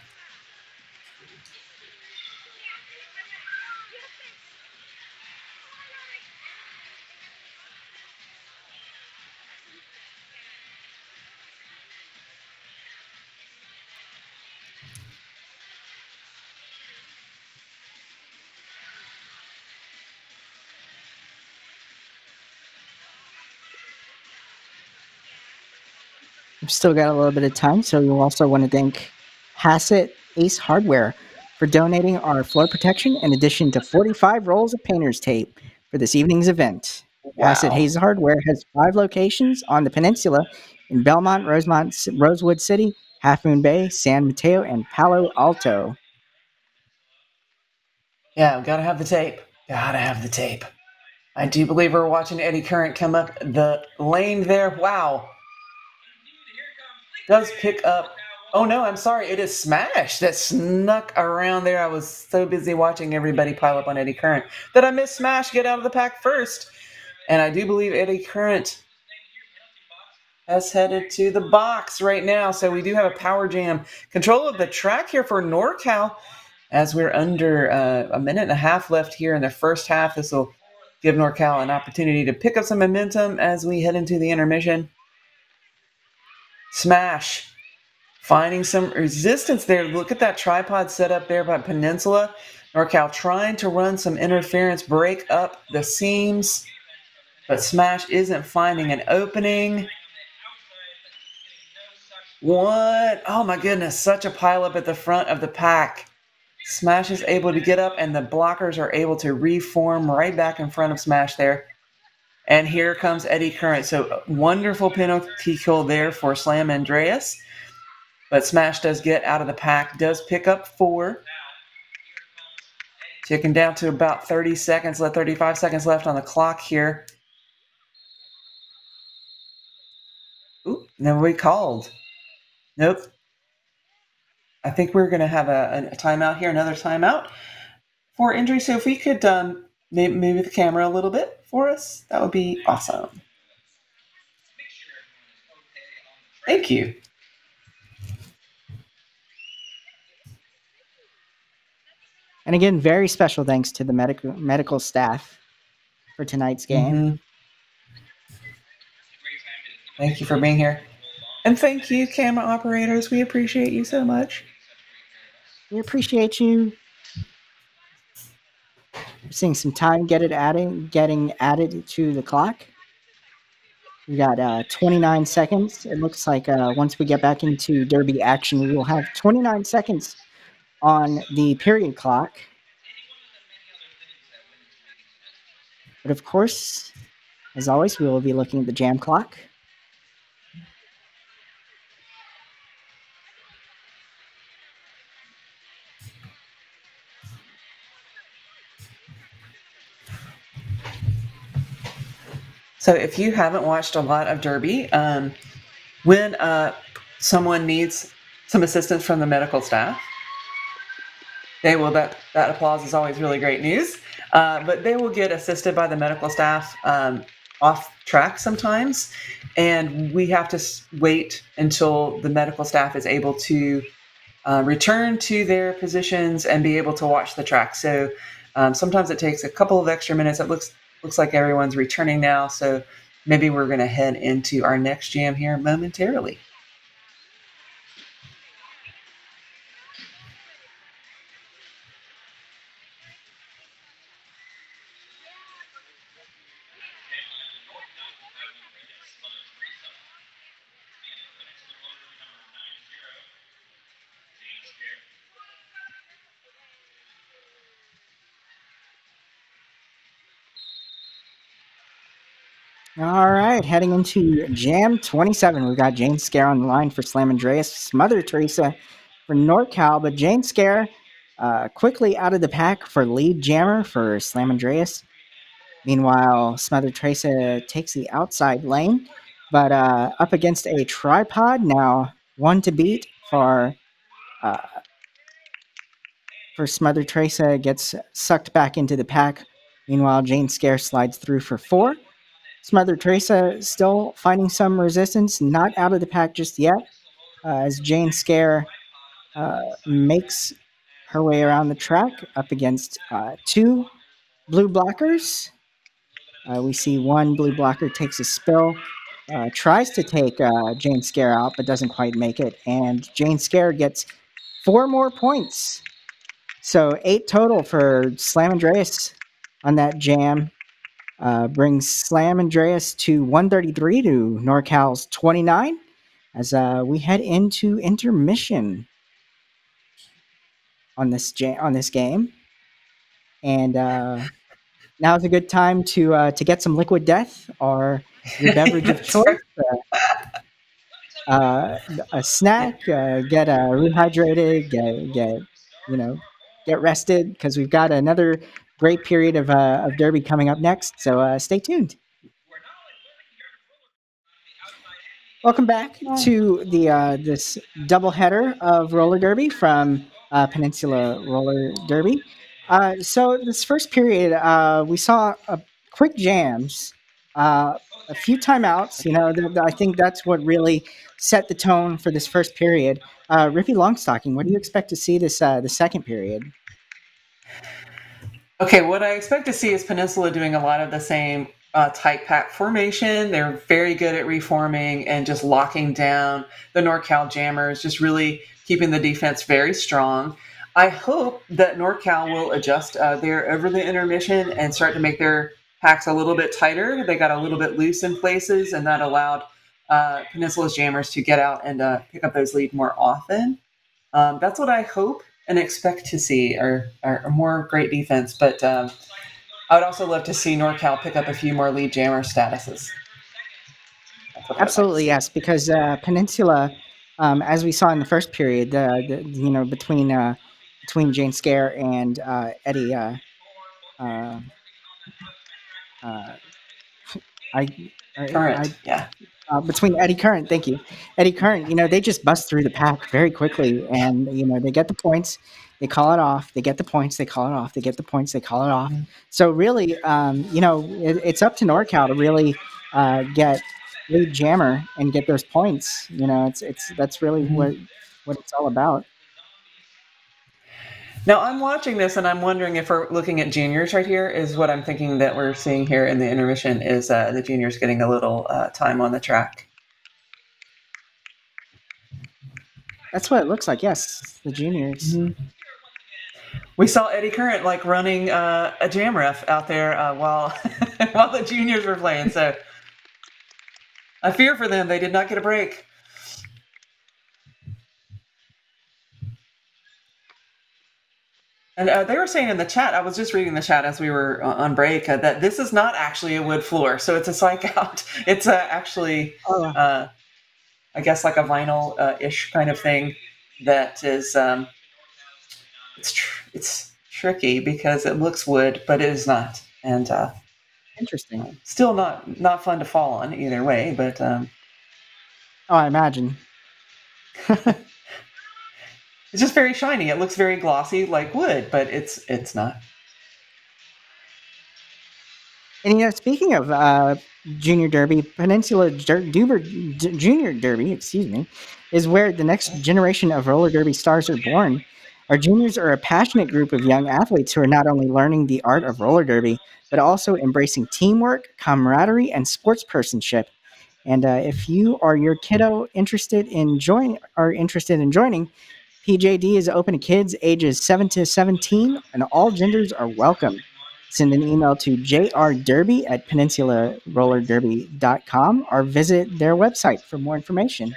We've still got a little bit of time, so we also want to thank Hassett Ace Hardware for donating our floor protection in addition to forty-five rolls of painter's tape for this evening's event. Hassett Wow. Hayes Hardware has five locations on the peninsula in Belmont, Rosemont, Rosewood City, Half Moon Bay, San Mateo, and Palo Alto. Yeah, gotta have the tape. Gotta have the tape. I do believe we're watching Eddie Current come up the lane there. Wow. Does pick up. Oh no, I'm sorry. It is Smash that snuck around there. I was so busy watching everybody pile up on Eddie Current that I missed Smash get out of the pack first. And I do believe Eddie Current has headed to the box right now. So we do have a power jam. Control of the track here for NorCal as we're under uh, a minute and a half left here in the first half. This will give NorCal an opportunity to pick up some momentum as we head into the intermission. Smash finding some resistance there. Look at that tripod set up there by Peninsula. NorCal trying to run some interference, break up the seams, but Smash isn't finding an opening. What? Oh my goodness, such a pileup at the front of the pack. Smash is able to get up, and the blockers are able to reform right back in front of Smash there. And here comes Eddie Current. So wonderful penalty kill there for Slam Andreas. But Smash does get out of the pack, does pick up four. Ticking down to about thirty seconds, left thirty-five seconds left on the clock here. Ooh, never we called. Nope. I think we're going to have a, a timeout here, another timeout for injury. So if we could um, move the camera a little bit for us, that would be awesome. Thank you. And again, very special thanks to the medical medical staff for tonight's game. Mm-hmm. Thank you for being here. And thank you, camera operators. We appreciate you so much. We appreciate you. We're seeing some time get it adding, getting added to the clock. We got uh, twenty-nine seconds. It looks like uh, once we get back into Derby action, we will have twenty-nine seconds on the period clock. But of course, as always, we will be looking at the jam clock. So if you haven't watched a lot of Derby, um, when uh, someone needs some assistance from the medical staff, they will, that, that applause is always really great news, uh, but they will get assisted by the medical staff um, off track sometimes, and we have to wait until the medical staff is able to uh, return to their positions and be able to watch the track. So um, sometimes it takes a couple of extra minutes. It looks looks like everyone's returning now, so maybe we're going to head into our next jam here momentarily. All right, heading into Jam twenty-seven. We've got Jane Scare on the line for Slam Andreas, Mother Teresa for NorCal, but Jane Scare uh, quickly out of the pack for lead jammer for Slam Andreas. Meanwhile, Smother Teresa takes the outside lane, but uh, up against a tripod now, one to beat for Uh, First, Mother Teresa gets sucked back into the pack. Meanwhile, Jane Scare slides through for four. Mother Teresa still finding some resistance, not out of the pack just yet, uh, as Jane Scare uh, makes her way around the track up against uh, two blue blockers. Uh, we see one blue blocker takes a spill, uh, tries to take uh, Jane Scare out, but doesn't quite make it. And Jane Scare gets four more points. So eight total for Slam Andreas on that jam. Uh, brings Slam Andreas to one thirty-three to NorCal's twenty-nine as uh, we head into intermission on this jam- on this game. And uh, now is a good time to uh, to get some Liquid Death or your beverage of choice. Uh, uh, a snack, uh, get uh, rehydrated, get get you know get rested because we've got another great period of uh, of Derby coming up next. So uh, stay tuned. Welcome back to the uh, this doubleheader of roller derby from uh, Peninsula Roller Derby. Uh, so this first period, uh, we saw uh, quick jams, uh, a few timeouts. You know, th- th- I think that's what really set the tone for this first period. Uh, Rippy Longstocking, what do you expect to see this uh, the second period? Okay, what I expect to see is Peninsula doing a lot of the same uh, tight pack formation. They're very good at reforming and just locking down the NorCal jammers, just really keeping the defense very strong. I hope that NorCal will adjust uh, there over the intermission and start to make their packs a little bit tighter. They got a little bit loose in places, and that allowed uh, Peninsula's jammers to get out and uh, pick up those leads more often. Um, that's what I hope and expect to see, or, or more great defense. But um, I would also love to see NorCal pick up a few more lead jammer statuses. Absolutely, like yes, because uh, Peninsula, um, as we saw in the first period, the, the you know between uh, between Jane Scare and uh, Eddie, uh, uh, uh, I, Current, I, yeah. Uh, between Eddie Current, thank you, Eddie Current. You know, they just bust through the pack very quickly, and you know they get the points, they call it off. They get the points, they call it off. They get the points, they call it off. Mm-hmm. So really, um, you know, it, it's up to NorCal to really uh, get lead jammer and get those points. You know, it's it's that's really mm-hmm. what what it's all about. Now I'm watching this and I'm wondering if we're looking at juniors right here is what I'm thinking that we're seeing here in the intermission is uh, the juniors getting a little uh, time on the track. That's what it looks like. Yes, the juniors. Mm-hmm. We saw Eddie Current like running uh, a jam ref out there uh, while while the juniors were playing. So I fear for them. They did not get a break. And uh, they were saying in the chat, I was just reading the chat as we were uh, on break, uh, that this is not actually a wood floor. So it's a psych out. It's uh, actually, oh. uh, I guess, like a vinyl-ish kind of thing that is, um, it's tr- it's tricky because it looks wood, but it is not. And uh, interesting. Still not, not fun to fall on either way, but... Um, oh, I imagine. It's just very shiny. It looks very glossy like wood, but it's it's not. And you know, speaking of uh, Junior Derby, Peninsula Dur- Duber, D- Junior Derby, excuse me, is where the next generation of roller derby stars are born. Our juniors are a passionate group of young athletes who are not only learning the art of roller derby, but also embracing teamwork, camaraderie, and sportspersonship. And uh, if you or your kiddo interested in join are interested in joining, P J D is open to kids ages seven to seventeen, and all genders are welcome. Send an email to j r derby at peninsula roller derby dot com or visit their website for more information.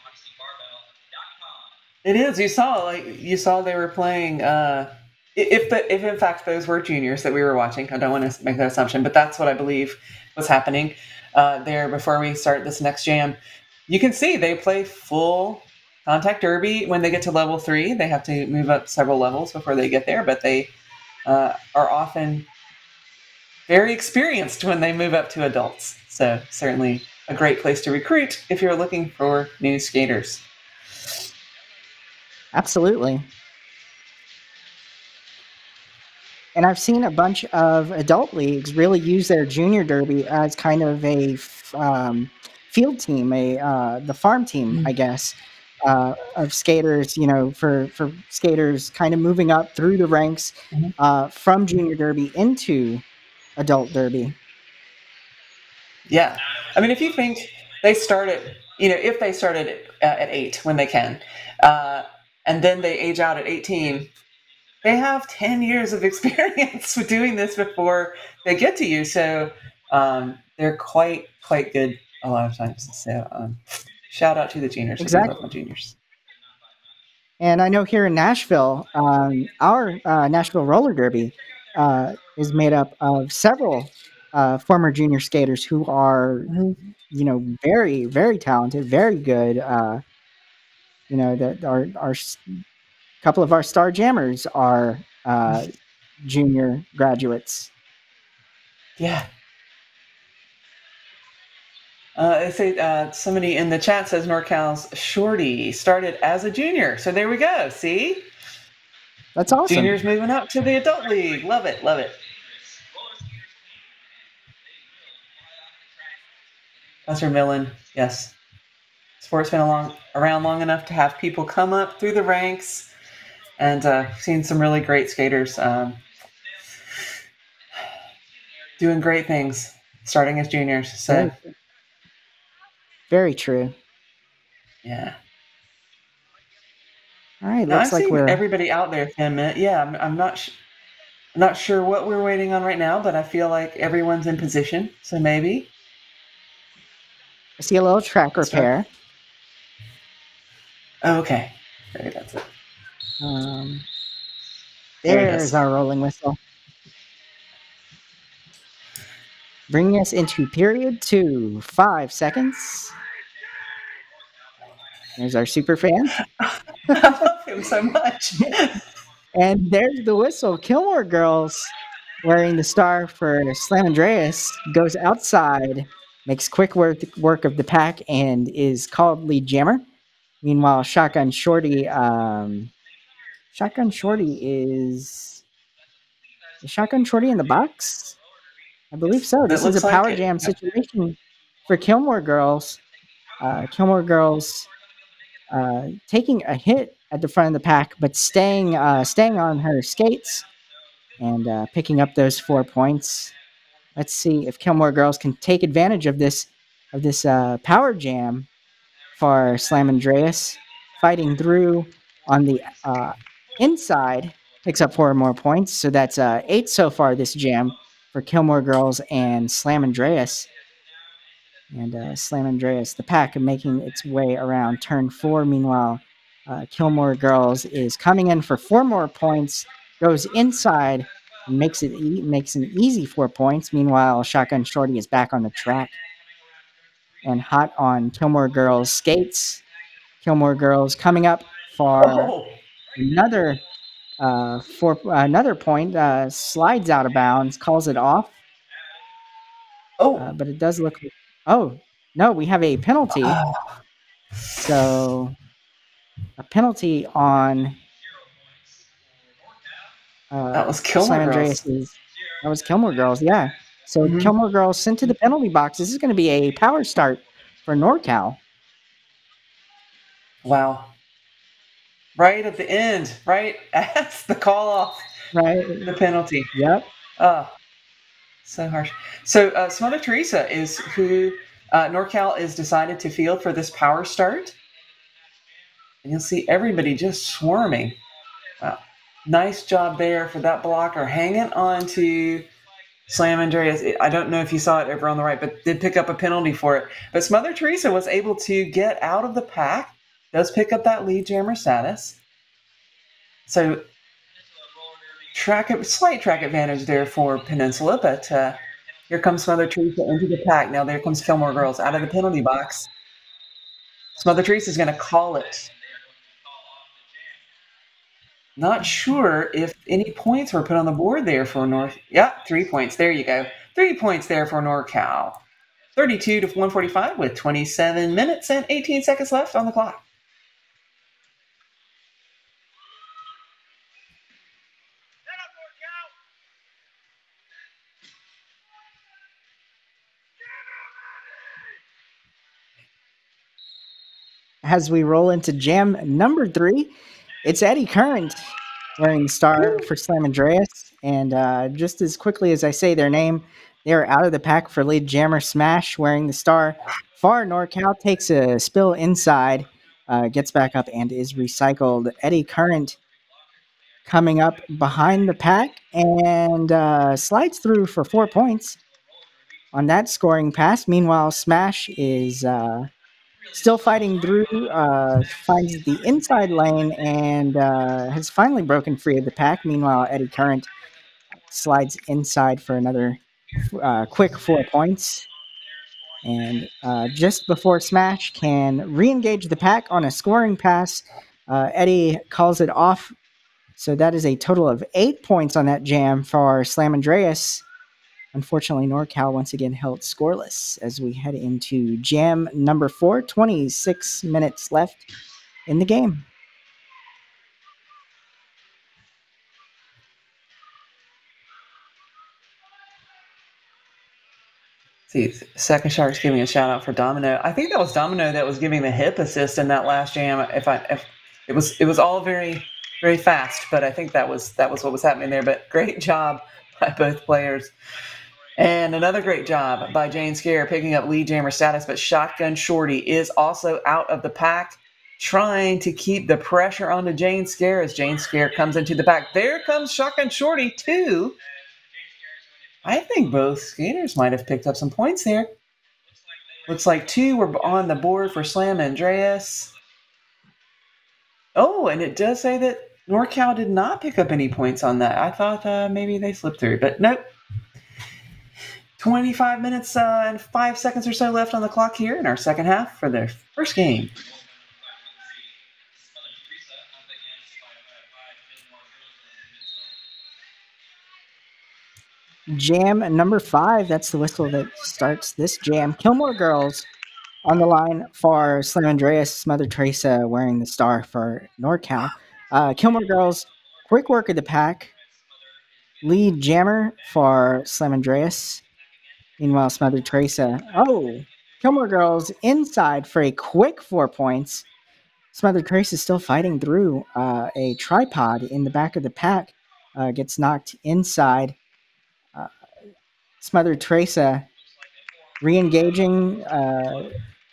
It is. You saw, like you saw, they were playing. Uh, if the, if in fact those were juniors that we were watching, I don't want to make that assumption, but that's what I believe was happening uh, there before we start this next jam. You can see they play full contact derby. When they get to level three, they have to move up several levels before they get there, but they uh, are often very experienced when they move up to adults. So certainly a great place to recruit if you're looking for new skaters. Absolutely. And I've seen a bunch of adult leagues really use their junior derby as kind of a f- um, field team, a uh, the farm team, I guess, uh, of skaters. You know, for for skaters kind of moving up through the ranks Mm-hmm. uh, from junior derby into adult derby. Yeah. I mean, if you think they started, you know, if they started at, at eight when they can, uh, and then they age out at eighteen, they have ten years of experience with doing this before they get to you. So um, they're quite, quite good a lot of times. So um, shout out to the juniors. I do love Exactly. my juniors. And I know here in Nashville, um, our uh, Nashville Roller Derby uh, is made up of several uh, former junior skaters who are, you know, very, very talented, very good. Uh, you know, that our our s- couple of our star jammers are uh, junior graduates. Yeah. Uh, they say uh, somebody in the chat says NorCal's Shorty started as a junior. So there we go. See? That's awesome. Juniors moving up to the adult league. Love it. Love it. Buster Millen, yes. Sport's been along, around long enough to have people come up through the ranks, and uh, seen some really great skaters um, doing great things, starting as juniors. So, Very, very true. yeah. All right, Now I'm looks like seeing we're everybody out there, ten minutes. Yeah, I'm, I'm not, sh- not sure what we're waiting on right now, but I feel like everyone's in position. So maybe. I see a little track Start. repair. Oh, okay. Maybe that's it. Um, There it there's is. our rolling whistle. Bringing us into period two, five seconds. There's our super fan. I love him so much. And there's the whistle. Kilmore Girls, wearing the star for Slam Andreas, goes outside, makes quick work, work of the pack, and is called lead jammer. Meanwhile, Shotgun Shorty, um, Shotgun Shorty is, is Shotgun Shorty in the box? I believe so. This That is a looks like power it. jam situation for Kilmore Girls. Uh, Kilmore Girls uh, taking a hit at the front of the pack, but staying uh, staying on her skates and uh, picking up those four points. Let's see if Kilmore Girls can take advantage of this of this uh, power jam for Slam Andreas, fighting through on the uh, inside, picks up four more points. So that's uh, eight so far this jam for Kilmore Girls and Slam Andreas. And uh, Slam Andreas, the pack, making its way around turn four. Meanwhile, uh, Kilmore Girls is coming in for four more points, goes inside, and makes it e- makes an easy four points. Meanwhile, Shotgun Shorty is back on the track and hot on Kilmore Girls skates. Kilmore Girls coming up for Oh. another uh, for uh, another point, uh, slides out of bounds, calls it off. Oh. Uh, but it does look. Oh no, we have a penalty. Oh. So a penalty on uh, That was Kilmore Slam Girls. Andreas's. That was Kilmore Girls, yeah. So Mhm. Kilmore Girls sent to the penalty box. This is going to be a power start for NorCal. Wow. Right at the end, right as the call off, Right. the penalty. Yep. Oh, so harsh. So uh, Mother Teresa is who uh, NorCal is decided to field for this power start. And you'll see everybody just swarming. Wow. Nice job there for that blocker hanging on to Slam Andreas. I don't know if you saw it over on the right, but did pick up a penalty for it. But Mother Teresa was able to get out of the pack, does pick up that lead jammer status. So track slight track advantage there for Peninsula, but uh, here comes Mother Teresa into the pack. Now there comes Kilmore Girls out of the penalty box. Mother Teresa is going to call it. Not sure if any points were put on the board there for North. Yeah, three points. There you go. Three points there for NorCal. thirty-two to one forty-five with twenty-seven minutes and eighteen seconds left on the clock. as we roll into jam number three. It's Eddie Current wearing the star for Slam Andreas. And uh, just as quickly as I say their name, they are out of the pack for lead jammer Smash wearing the star. Far NorCal takes a spill inside, uh, gets back up, and is recycled. Eddie Current coming up behind the pack and uh, slides through for four points on that scoring pass. Meanwhile, Smash is uh, still fighting through, uh, finds the inside lane, and uh, has finally broken free of the pack. Meanwhile, Eddie Current slides inside for another uh, quick four points. And uh, just before Smash can re-engage the pack on a scoring pass, uh, Eddie calls it off. So that is a total of eight points on that jam for Slam Andreas. Unfortunately, NorCal once again held scoreless as we head into jam number four. twenty-six minutes left in the game. See, Second Shark's giving a shout out for Domino. I think that was Domino that was giving the hip assist in that last jam. If I, if it was, it was all very, very fast, but I think that was that was what was happening there. But great job by both players. And another great job by Jane Scare picking up lead jammer status, but Shotgun Shorty is also out of the pack, trying to keep the pressure onto Jane Scare as Jane Scare comes into the pack. There comes Shotgun Shorty too. I think both skaters might have picked up some points there. Looks like two were on the board for Slam Andreas. Oh, and it does say that NorCal did not pick up any points on that. I thought uh, maybe they slipped through, but nope. twenty-five minutes uh, and five seconds or so left on the clock here in our second half for the first game. Jam number five, that's the whistle that starts this jam. Kilmore Girls on the line for Slam Andreas, Mother Teresa wearing the star for NorCal. Uh, Kilmore Girls, quick work of the pack. Lead jammer for Slam Andreas. Meanwhile, Mother Teresa, oh, Kilmore Girls inside for a quick four points. Mother Teresa still fighting through uh, a tripod in the back of the pack. Uh, gets knocked inside. Uh, Smothered Teresa re-engaging, uh,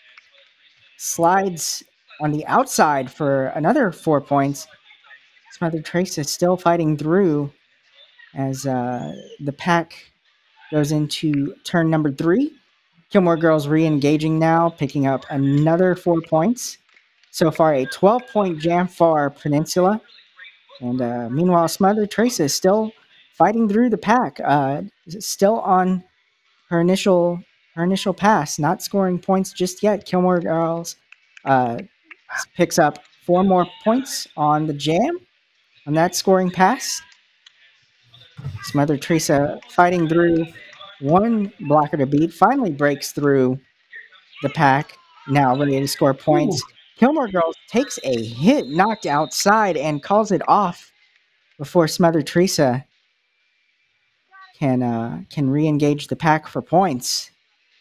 slides on the outside for another four points. Smothered Teresa still fighting through as uh, the pack goes into turn number three. Kilmore Girls re-engaging now, picking up another four points. So far, a twelve-point jam for Peninsula. And uh, meanwhile, Smothered Teresa is still fighting through the pack, uh, still on her initial her initial pass, not scoring points just yet. Kilmore Girls uh, picks up four more points on the jam, on that scoring pass. Smothered Teresa fighting through one blocker to beat, finally breaks through the pack, now ready to score points. Ooh. Kilmore Girls takes a hit, knocked outside, and calls it off before Smothered Teresa can uh, can re-engage the pack for points.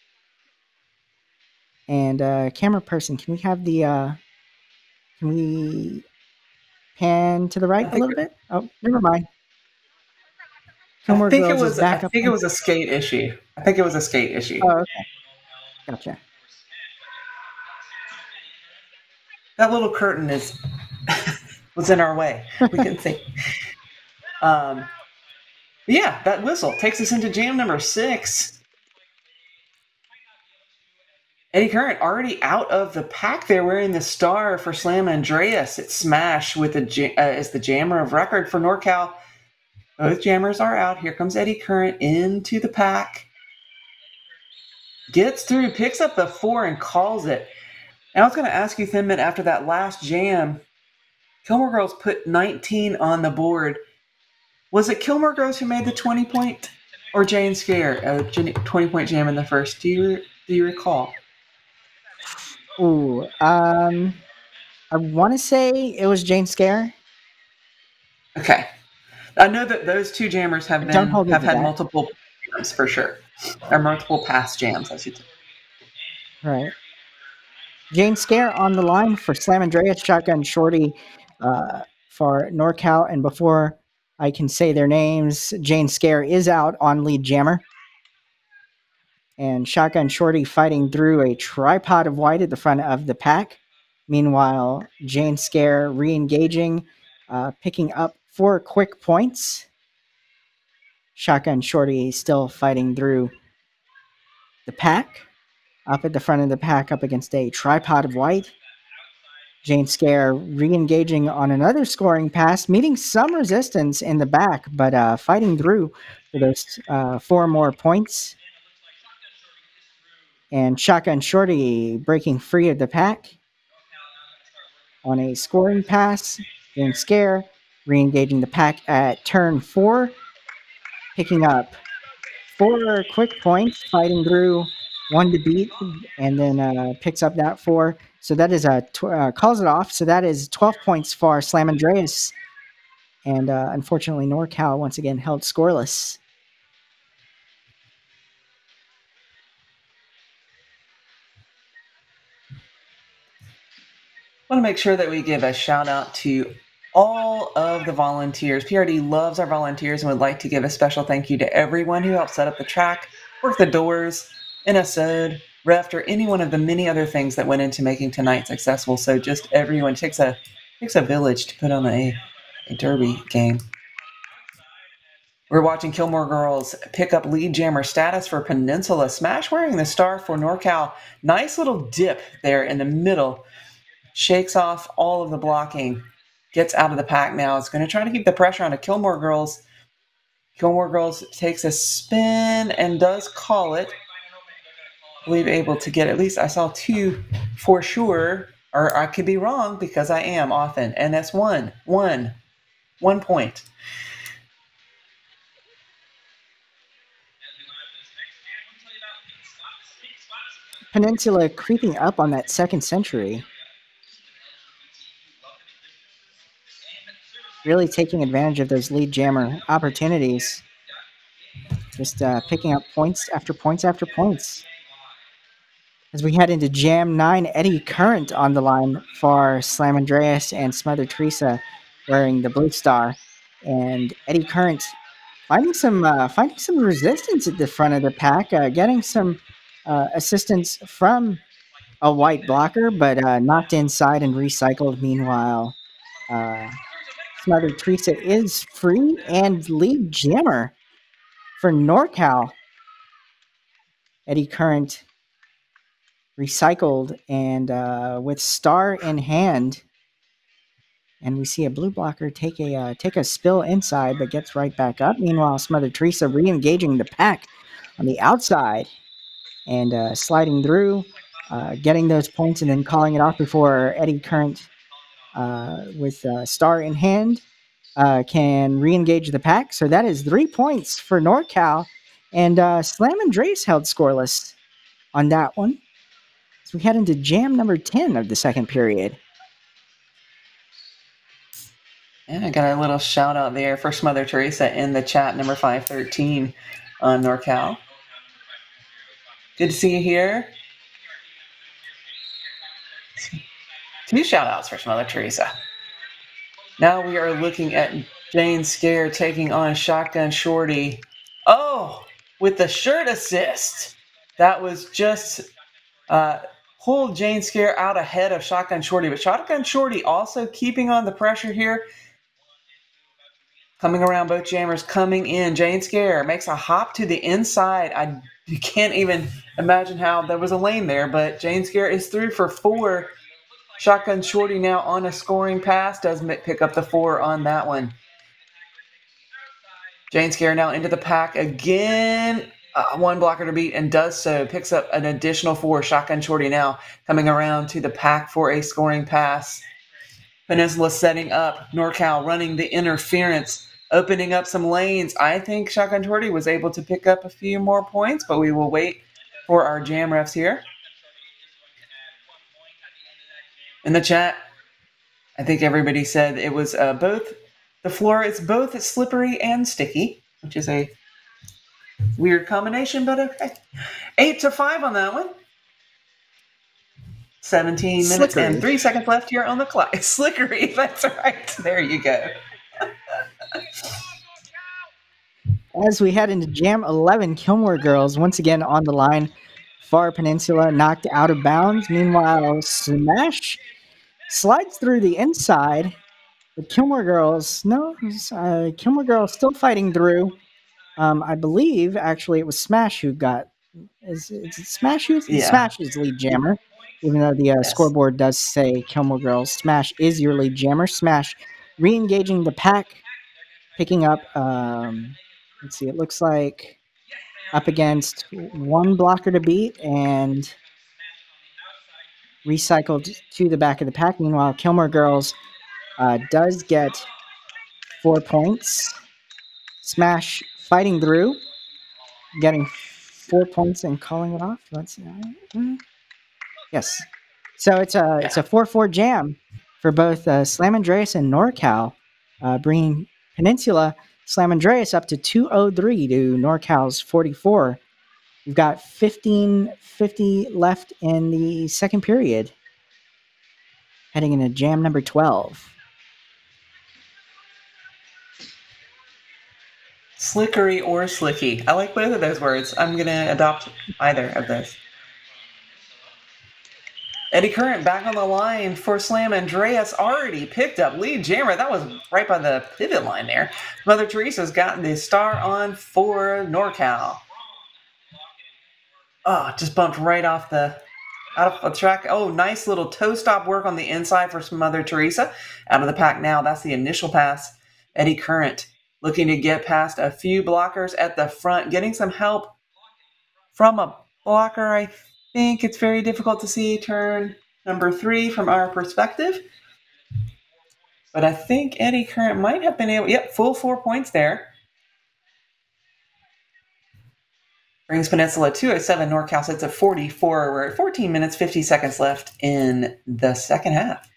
And uh, camera person, can we have the uh, can we pan to the right a little bit? Oh, never mind. Kilmore I think Girls it was. Back I up think it was a skate issue. I think it was a skate issue. Oh, okay, gotcha. That little curtain is was in our way. We couldn't see. Um, yeah, that whistle takes us into jam number six. Eddie Current already out of the pack there, wearing the star for Slam Andreas at Smash with the uh, as the jammer of record for NorCal. Both jammers are out. Here comes Eddie Current into the pack. Gets through, picks up the four, and calls it. And I was going to ask you, Thinman, after that last jam, Kilmore Girls put nineteen on the board. Was it Kilmore Girls who made the twenty-point, or Jane Scare, a twenty-point jam in the first? Do you do you recall? Ooh, um, I want to say it was Jane Scare. Okay, I know that those two jammers have been Don't hold have had that. multiple jams for sure, or multiple past jams, I should say. Right. Jane Scare on the line for Slam Andreas, Shotgun Shorty uh, for NorCal. And before I can say their names, Jane Scare is out on lead jammer. And Shotgun Shorty fighting through a tripod of white at the front of the pack. Meanwhile, Jane Scare re-engaging, uh, picking up four quick points. Shotgun Shorty still fighting through the pack. Up at the front of the pack up against a tripod of white. Jane Scare re-engaging on another scoring pass, meeting some resistance in the back, but uh, fighting through for those uh, four more points. And Shotgun Shorty breaking free of the pack on a scoring pass. Jane Scare re-engaging the pack at turn four, picking up four quick points, fighting through one to beat, and then uh, picks up that four. So that is a tw- uh, calls it off. So that is twelve points for Slam Andreas, and uh, unfortunately NorCal once again held scoreless. I want to make sure that we give a shout out to all of the volunteers. P R D loves our volunteers and would like to give a special thank you to everyone who helped set up the track, work the doors, N S O'd, refed, or any one of the many other things that went into making tonight successful. So just everyone takes a takes a village to put on a, a derby game. We're watching Kilmore Girls pick up lead jammer status for Peninsula. Smash wearing the star for NorCal. Nice little dip there in the middle. Shakes off all of the blocking. Gets out of the pack now. It's going to try to keep the pressure on the Kilmore Girls. Kilmore Girls takes a spin and does call it. I believe able to get at least, I saw two for sure, or I could be wrong because I am often. And that's one. One. One point. Peninsula creeping up on that second century. Really taking advantage of those lead jammer opportunities. Just uh, picking up points after points after points. As we head into Jam nine, Eddie Current on the line for Slam Andreas and Smother Teresa wearing the blue star. And Eddie Current finding some uh, finding some resistance at the front of the pack, uh, getting some uh, assistance from a white blocker, but uh, knocked inside and recycled. Meanwhile, uh, Smother Teresa is free and lead jammer for NorCal. Eddie Current recycled and uh, with star in hand. And we see a blue blocker take a uh, take a spill inside, but gets right back up. Meanwhile, Smother Teresa re-engaging the pack on the outside and uh, sliding through, uh, getting those points, and then calling it off before Eddie Current, uh, with uh, star in hand, uh, can re-engage the pack. So that is three points for NorCal, and uh, Slam Andreas held scoreless on that one. So we head into jam number ten of the second period. And I got a little shout out there for Smother Teresa in the chat, number five thirteen on NorCal. Good to see you here. Two shout outs for Smother Teresa. Now we are looking at Jane Scare taking on Shotgun Shorty. Oh, with the shirt assist. That was just uh, pulled Jane Scare out ahead of Shotgun Shorty. But Shotgun Shorty also keeping on the pressure here. Coming around, both jammers coming in. Jane Scare makes a hop to the inside. I you can't even imagine how there was a lane there, but Jane Scare is through for four. Shotgun Shorty now on a scoring pass. Does pick up the four on that one. Jane Scare now into the pack again. Uh, one blocker to beat and does so. Picks up an additional four. Shotgun Shorty now coming around to the pack for a scoring pass. Peninsula setting up. NorCal running the interference. Opening up some lanes. I think Shotgun Shorty was able to pick up a few more points, but we will wait for our jam refs here. In the chat, I think everybody said it was uh, both, the floor is both slippery and sticky, which is a weird combination, but okay. Eight to five on that one. seventeen minutes Slickery. and three seconds left here on the clock. Slickery, that's right. There you go. As we head into Jam eleven, Kilmore Girls once again on the line. Far Peninsula knocked out of bounds. Meanwhile, Smash slides through the inside. But Kilmore Girls, no, uh, Kilmore Girls still fighting through. Um, I believe, actually, it was Smash who got. Is, is it Smash who's Yeah. Smash is lead jammer, even though the uh, Yes. scoreboard does say Kilmore Girls. Smash is your lead jammer. Smash re-engaging the pack, picking up. Um, let's see, it looks like up against one blocker to beat and recycled to the back of the pack. Meanwhile, Kilmore Girls uh, does get four points. Smash fighting through, getting four points and calling it off. Let's see. Uh, yes. So it's a it's a four four jam for both uh, Slam Andreas and NorCal, uh, bringing Peninsula Slam Andreas up to two oh three to NorCal's forty-four. We've got fifteen fifty left in the second period, heading into jam number twelve. Slickery or slicky. I like both of those words. I'm going to adopt either of those. Eddie Current back on the line for Slam Andreas. Already picked up lead jammer. That was right by the pivot line there. Mother Teresa's gotten the star on for NorCal. Oh, just bumped right off the out of the track. Oh, nice little toe stop work on the inside for Mother Teresa. Out of the pack now. That's the initial pass. Eddie Current looking to get past a few blockers at the front, getting some help from a blocker. I think it's very difficult to see turn number three from our perspective. But I think Eddie Current might have been able, yep, full four points there. Brings Peninsula two oh seven. NorCal sits at forty-four. We're at fourteen minutes, fifty seconds left in the second half.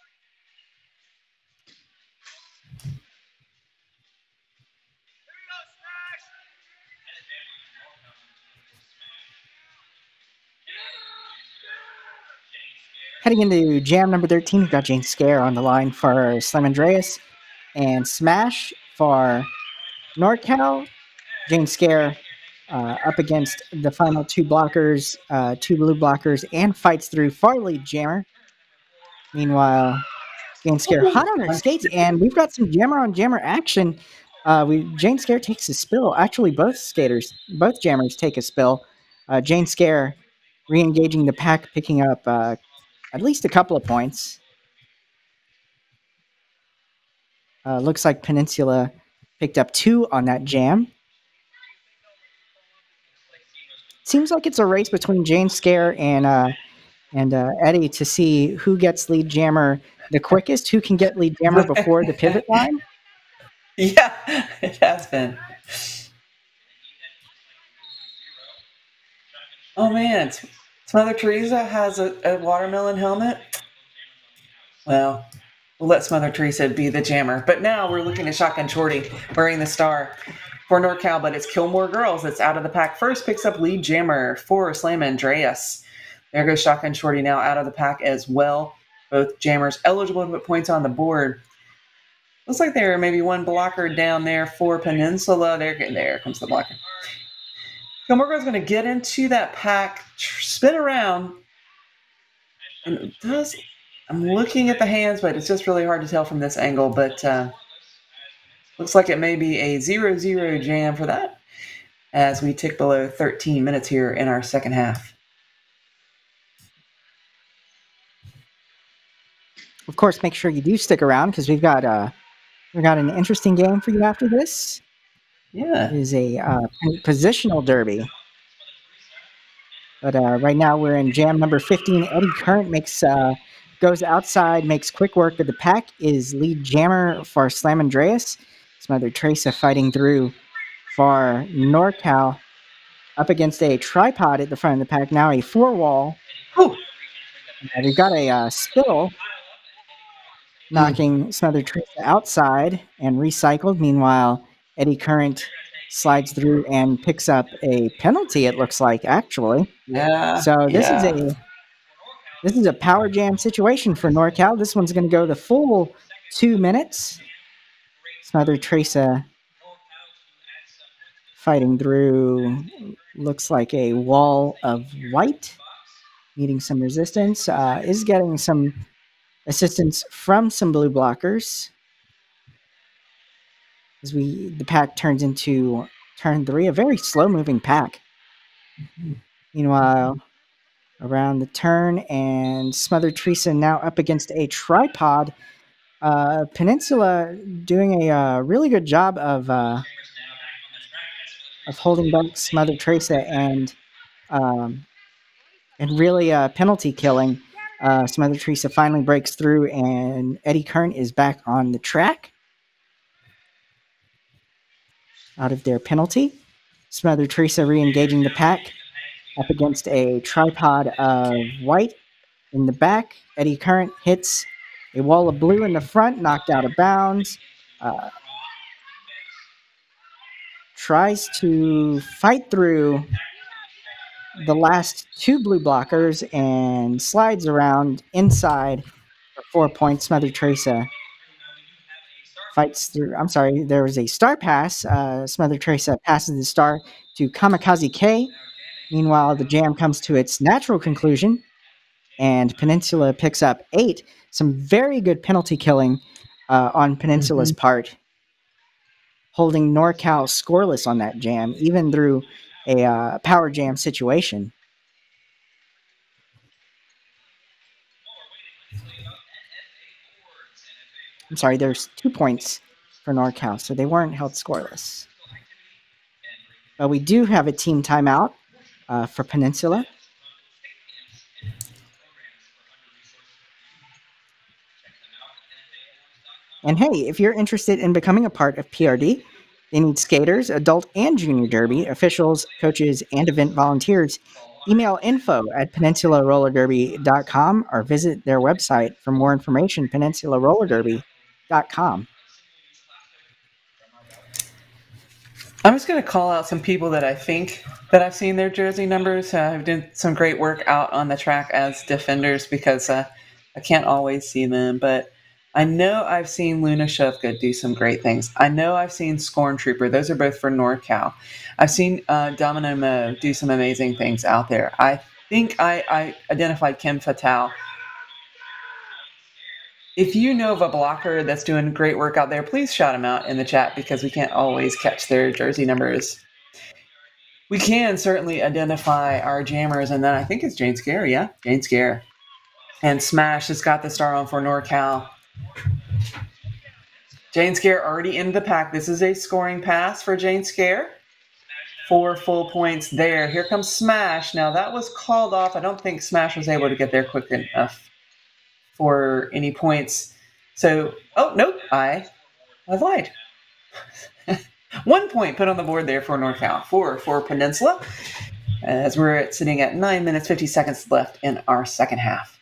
Heading into jam number thirteen, we've got Jane Scare on the line for Slam Andreas and Smash for NorCal. Jane Scare uh, up against the final two blockers, uh, two blue blockers, and fights through far lead jammer. Meanwhile, Jane Scare hot on her skates, and we've got some jammer on jammer action. Uh, we Jane Scare takes a spill. Actually, both skaters, both jammers take a spill. Uh, Jane Scare re-engaging the pack, picking up uh, at least a couple of points. Uh, looks like Peninsula picked up two on that jam. Seems like it's a race between Jane Scare and uh, and uh, Eddie to see who gets lead jammer the quickest, who can get lead jammer before the pivot line. Yeah, it has been. Oh man, Mother Teresa has a, a watermelon helmet. Well, we'll let Mother Teresa be the jammer. But now we're looking at Shotgun Shorty wearing the star for NorCal, but it's Kilmore Girls that's out of the pack first, picks up lead jammer for Slam Andreas. There goes Shotgun Shorty now out of the pack as well. Both jammers eligible to put points on the board. Looks like there may be one blocker down there for Peninsula. There, there comes the blocker. Kilmore Girls going to get into that pack, spin around, and it does. I'm looking at the hands, but it's just really hard to tell from this angle. But uh, looks like it may be a zero zero jam for that as we tick below thirteen minutes here in our second half. Of course, make sure you do stick around because we've got uh, we've got an interesting game for you after this. Yeah. It is a uh, positional derby. But uh, right now we're in jam number fifteen. Eddie Current makes uh, goes outside, makes quick work of the pack, is lead jammer for Slam Andreas. It's Mother Teresa fighting through for NorCal. Up against a tripod at the front of the pack. Now a four wall. Whew. And we've got a uh, spill knocking mm. Mother Teresa outside and recycled. Meanwhile, Eddie Current slides through and picks up a penalty, it looks like, actually. Yeah. So this yeah. is a This is a power jam situation for NorCal. This one's going to go the full two minutes. Mother Teresa fighting through, looks like a wall of white, meeting some resistance. Uh, is getting some assistance from some blue blockers. As we the pack turns into turn three, a very slow-moving pack. Meanwhile, around the turn, and Smother Teresa now up against a tripod. Uh, Peninsula doing a uh, really good job of uh, of holding back Smother Teresa and um, and really uh, penalty killing. Uh, Smother Teresa finally breaks through, and Eddie Current is back on the track out of their penalty. Smother Teresa re-engaging the pack up against a tripod of white in the back. Eddie Current hits a wall of blue in the front, knocked out of bounds. Uh, tries to fight through the last two blue blockers and slides around inside for four points. Mother Teresa fights through. I'm sorry, there was a star pass. Uh, Smother Teresa passes the star to Kamikaze K. Meanwhile, the jam comes to its natural conclusion, and Peninsula picks up eight. Some very good penalty killing uh, on Peninsula's mm-hmm. part, holding NorCal scoreless on that jam, even through a uh, power jam situation. I'm sorry, there's two points for NorCal, so they weren't held scoreless. But we do have a team timeout uh, for Peninsula. And hey, if you're interested in becoming a part of P R D, they need skaters, adult and junior derby, officials, coaches, and event volunteers. Email info at peninsula roller derby dot com or visit their website for more information, peninsula roller derby dot com. I'm just going to call out some people that I think that I've seen their jersey numbers. Uh, I've done some great work out on the track as defenders because uh, I can't always see them, but I know I've seen Luna Shevka do some great things. I know I've seen Scorn Trooper. Those are both for NorCal. I've seen uh, Domino Mo do some amazing things out there. I think I, I identified Kim Fatale. If you know of a blocker that's doing great work out there, please shout them out in the chat because we can't always catch their jersey numbers. We can certainly identify our jammers, and then I think it's Jane Scare, yeah? Jane Scare. And Smash has got the star on for NorCal. Jane Scare already in the pack. This is a scoring pass for Jane Scare. Four full points there. Here comes Smash. Now that was called off. I don't think Smash was able to get there quick enough for any points. So, oh, nope, I, I lied. One point put on the board there for NorCal. Four for Peninsula. As we're at, sitting at nine minutes, fifty seconds left in our second half.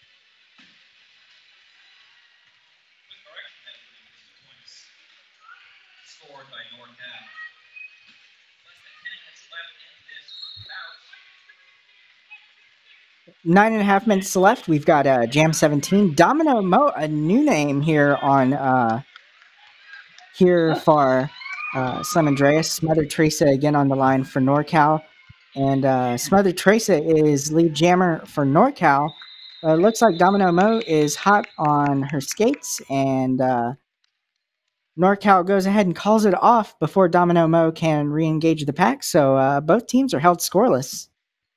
Nine and a half minutes left. We've got uh, Jam seventeen. Domino Mo, a new name here on uh, here for uh, Slam Andreas. Mother Teresa again on the line for NorCal. And uh, Mother Teresa is lead jammer for NorCal. Uh, it looks like Domino Mo is hot on her skates, and uh, NorCal goes ahead and calls it off before Domino Mo can re-engage the pack. So uh, both teams are held scoreless.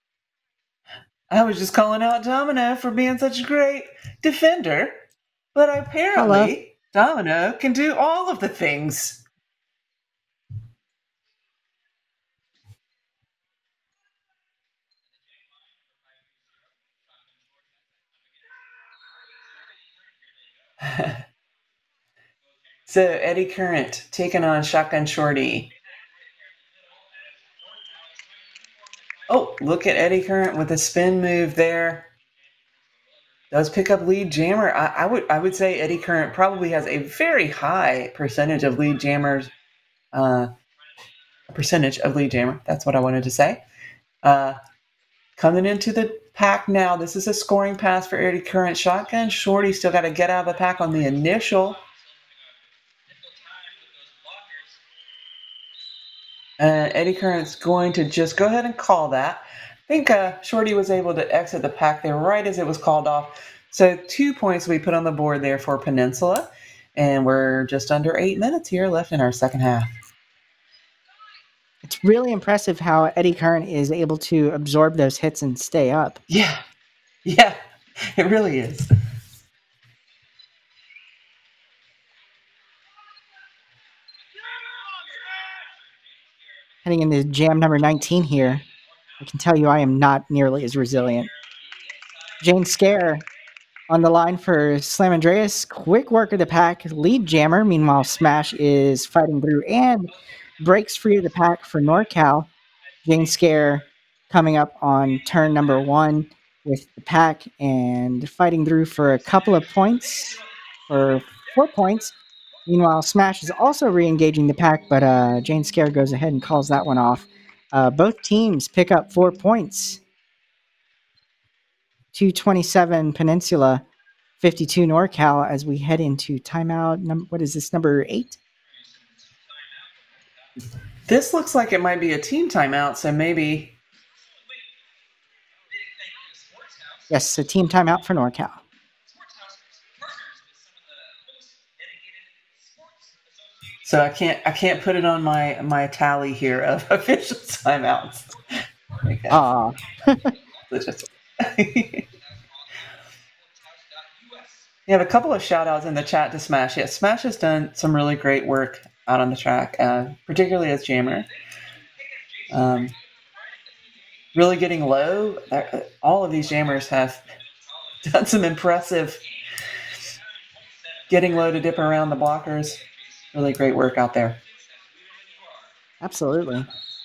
I was just calling out Domino for being such a great defender, but apparently Hello. Domino can do all of the things. So Eddie Current taking on Shotgun Shorty. Oh, look at Eddie Current with a spin move there. Does pick up lead jammer. I, I would I would say Eddie Current probably has a very high percentage of lead jammers. Uh, percentage of lead jammer. That's what I wanted to say. Uh, coming into the pack now. This is a scoring pass for Eddy Current. Shotgun Shorty still got to get out of the pack on the initial. Uh, Eddy Current's going to just go ahead and call that. I think uh, Shorty was able to exit the pack there right as it was called off. So two points we put on the board there for Peninsula. And we're just under eight minutes here left in our second half. It's really impressive how Eddy Current is able to absorb those hits and stay up. Yeah. Yeah, it really is. Heading into jam number nineteen here, I can tell you I am not nearly as resilient. Jane Scare on the line for Slam Andreas. Quick work of the pack, lead jammer. Meanwhile, Smash is fighting through and breaks free of the pack for NorCal. Jane Scare coming up on turn number one with the pack and fighting through for a couple of points, for four points. Meanwhile, Smash is also re-engaging the pack, but uh, Jane Scare goes ahead and calls that one off. Uh, both teams pick up four points. two twenty-seven Peninsula, fifty-two NorCal as we head into timeout. Num- what is this, number eight? This looks like it might be a team timeout, so maybe... Yes, a team timeout for NorCal. So I can't I can't put it on my my tally here of official timeouts. Ah. You have a couple of shout outs in the chat to Smash. Yes, Smash has done some really great work out on the track, uh, particularly as jammer. Um, really getting low. All of these jammers have done some impressive getting low to dip around the blockers. Really great work out there. Absolutely.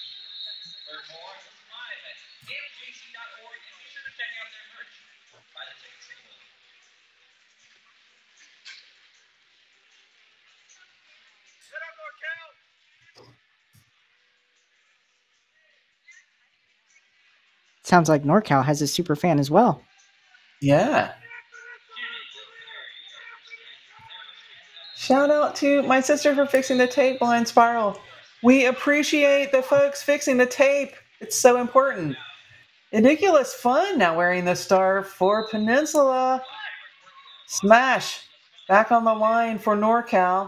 Sounds like NorCal has a super fan as well. Yeah. Shout out to my sister for fixing the tape, Blind Spiral. We appreciate the folks fixing the tape. It's so important. Ridiculous fun now wearing the star for Peninsula. Smash back on the line for NorCal.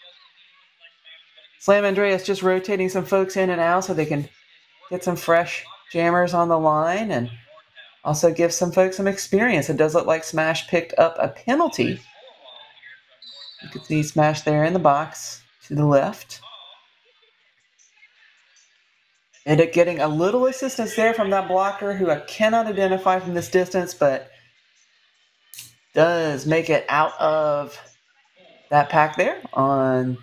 Slam Andreas just rotating some folks in and out so they can get some fresh jammers on the line and also give some folks some experience. It does look like Smash picked up a penalty. You can see Smash there in the box to the left. And it getting a little assistance there from that blocker who I cannot identify from this distance, but does make it out of that pack there on...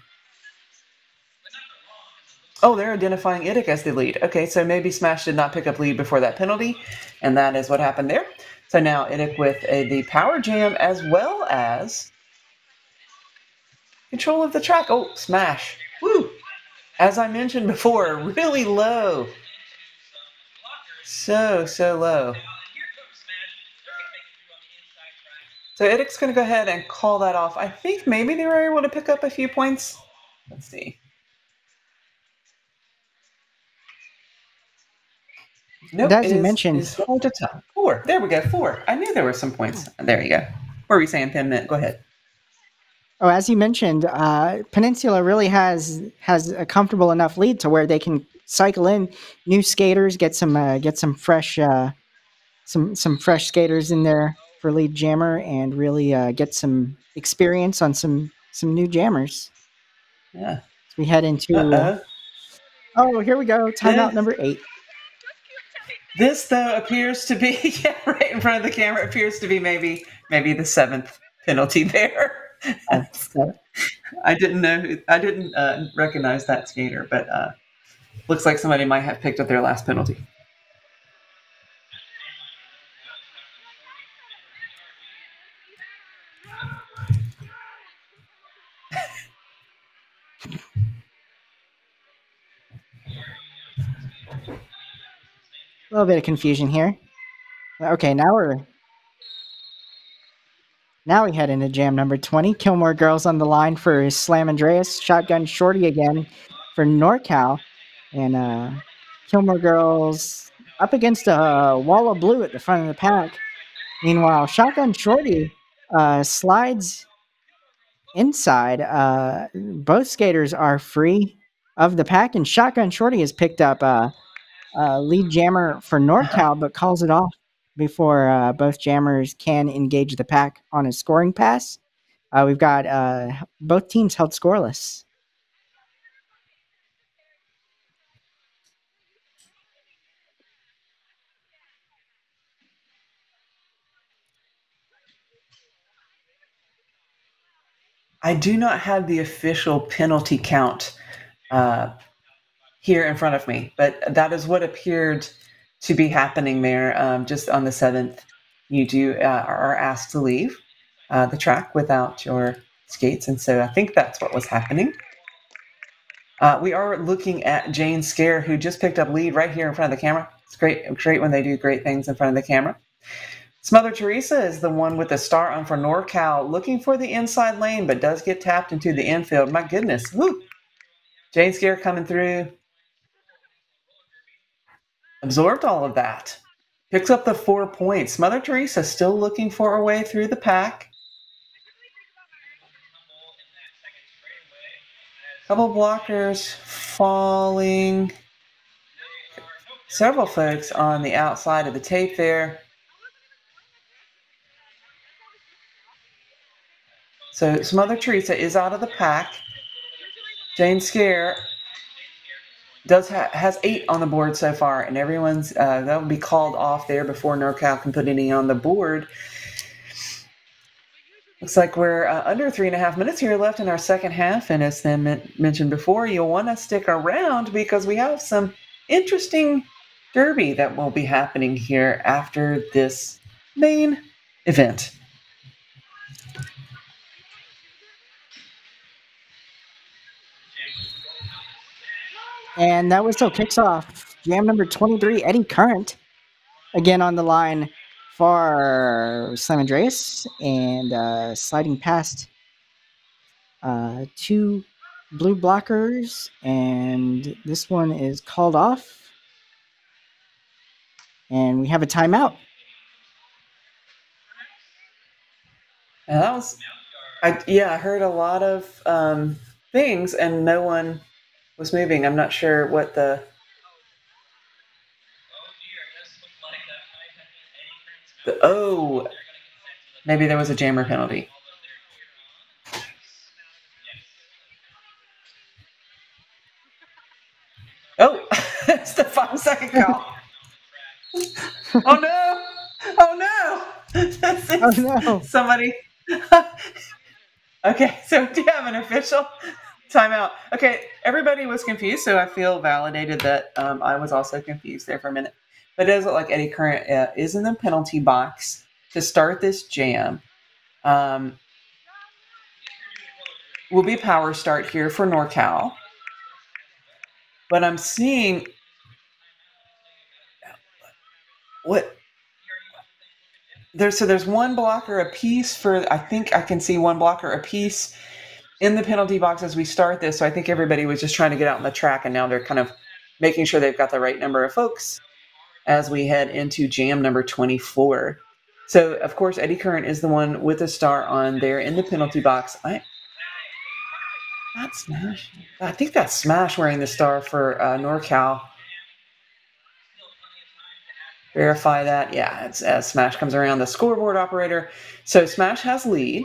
Oh, they're identifying Idic as the lead. Okay, so maybe Smash did not pick up lead before that penalty, and that is what happened there. So now Idic with a, the power jam as well as control of the track. Oh, Smash. Woo! As I mentioned before, really low. So, so low. So Idic's going to go ahead and call that off. I think maybe they were able to pick up a few points. Let's see. Nope, as it you is, mentioned, it's hard to tell. Four. There we go. Four. I knew there were some points. There you go. What were we saying, Pim? Go ahead. Oh, as you mentioned, uh, Peninsula really has has a comfortable enough lead to where they can cycle in new skaters, get some uh, get some fresh uh, some some fresh skaters in there for lead jammer, and really uh, get some experience on some some new jammers. Yeah. So we head into. Uh-oh. Oh, here we go. Timeout Yeah. number eight. This, though, appears to be, yeah, right in front of the camera, appears to be maybe maybe the seventh penalty there. Uh, so, I didn't know, I didn't uh, recognize that skater, but uh, looks like somebody might have picked up their last penalty. a little bit of confusion here Okay, now we're now we head into jam number twenty. Kilmore Girls on the line for Slam Andreas. Shotgun Shorty again for NorCal. And uh, Kilmore Girls up against a wall of blue at the front of the pack. Meanwhile, Shotgun Shorty uh, slides inside. Uh, both skaters are free of the pack, and Shotgun Shorty has picked up uh, uh, lead jammer for NorCal, but calls it off before uh, both jammers can engage the pack on a scoring pass. Uh, we've got uh, both teams held scoreless. I do not have the official penalty count uh, here in front of me, but that is what appeared to be happening there. Um, just on the seventh, you do uh, are asked to leave uh, the track without your skates, and so I think that's what was happening. Uh, we are looking at Jane Scare, who just picked up lead right here in front of the camera. It's great, great when they do great things in front of the camera. Smother Teresa is the one with the star on for NorCal, looking for the inside lane, but does get tapped into the infield. My goodness. Woo! Jane Scare coming through. Absorbed all of that. Picks up the four points. Mother Teresa still looking for a way through the pack. Couple blockers falling. Several folks on the outside of the tape there. So Mother Teresa is out of the pack. Jane Scare does ha- has eight on the board so far, and everyone's uh, that will be called off there before NorCal can put any on the board. Looks like we're uh, under three and a half minutes here left in our second half, and as Sam men- mentioned before, you'll want to stick around because we have some interesting derby that will be happening here after this main event. And that whistle kicks off jam number twenty-three, Eddie Current, again on the line for Slam Andreas, and uh, sliding past uh, two blue blockers, and this one is called off, and we have a timeout. And that was, I, yeah, I heard a lot of um, things, and no one was moving. I'm not sure what the. the oh, maybe there was a jammer penalty. Oh, it's the five second call. Oh no! Oh no! Oh no! Somebody. Okay, so do you have an official timeout? Okay, everybody was confused, so I feel validated that um, I was also confused there for a minute. But it does look like Eddie Current uh, is in the penalty box to start this jam. Um, will be power start here for NorCal. But I'm seeing what there's so there's one blocker a piece for I think I can see one blocker a piece in the penalty box as we start this. So I think everybody was just trying to get out on the track, and now they're kind of making sure they've got the right number of folks as we head into jam number twenty-four. So of course Eddie Current is the one with the star on there in the penalty box. I not Smash. I think that's Smash wearing the star for uh, NorCal. Verify that. Yeah, it's as Smash comes around the scoreboard operator. So Smash has lead.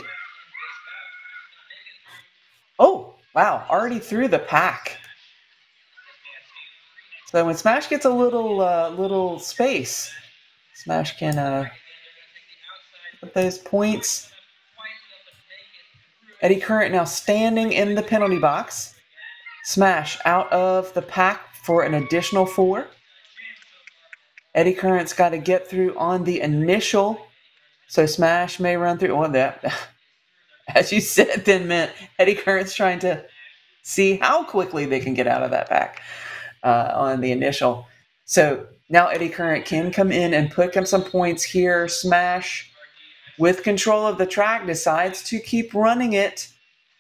Oh, wow. Already through the pack. So when Smash gets a little uh, little space, Smash can uh, put those points. Eddie Current now standing in the penalty box. Smash out of the pack for an additional four. Eddie Current's got to get through on the initial, so Smash may run through. Well, that, as you said, then meant Eddie Current's trying to see how quickly they can get out of that pack uh, on the initial. So Now Eddie Current can come in and pick up some points here. Smash, with control of the track, decides to keep running it.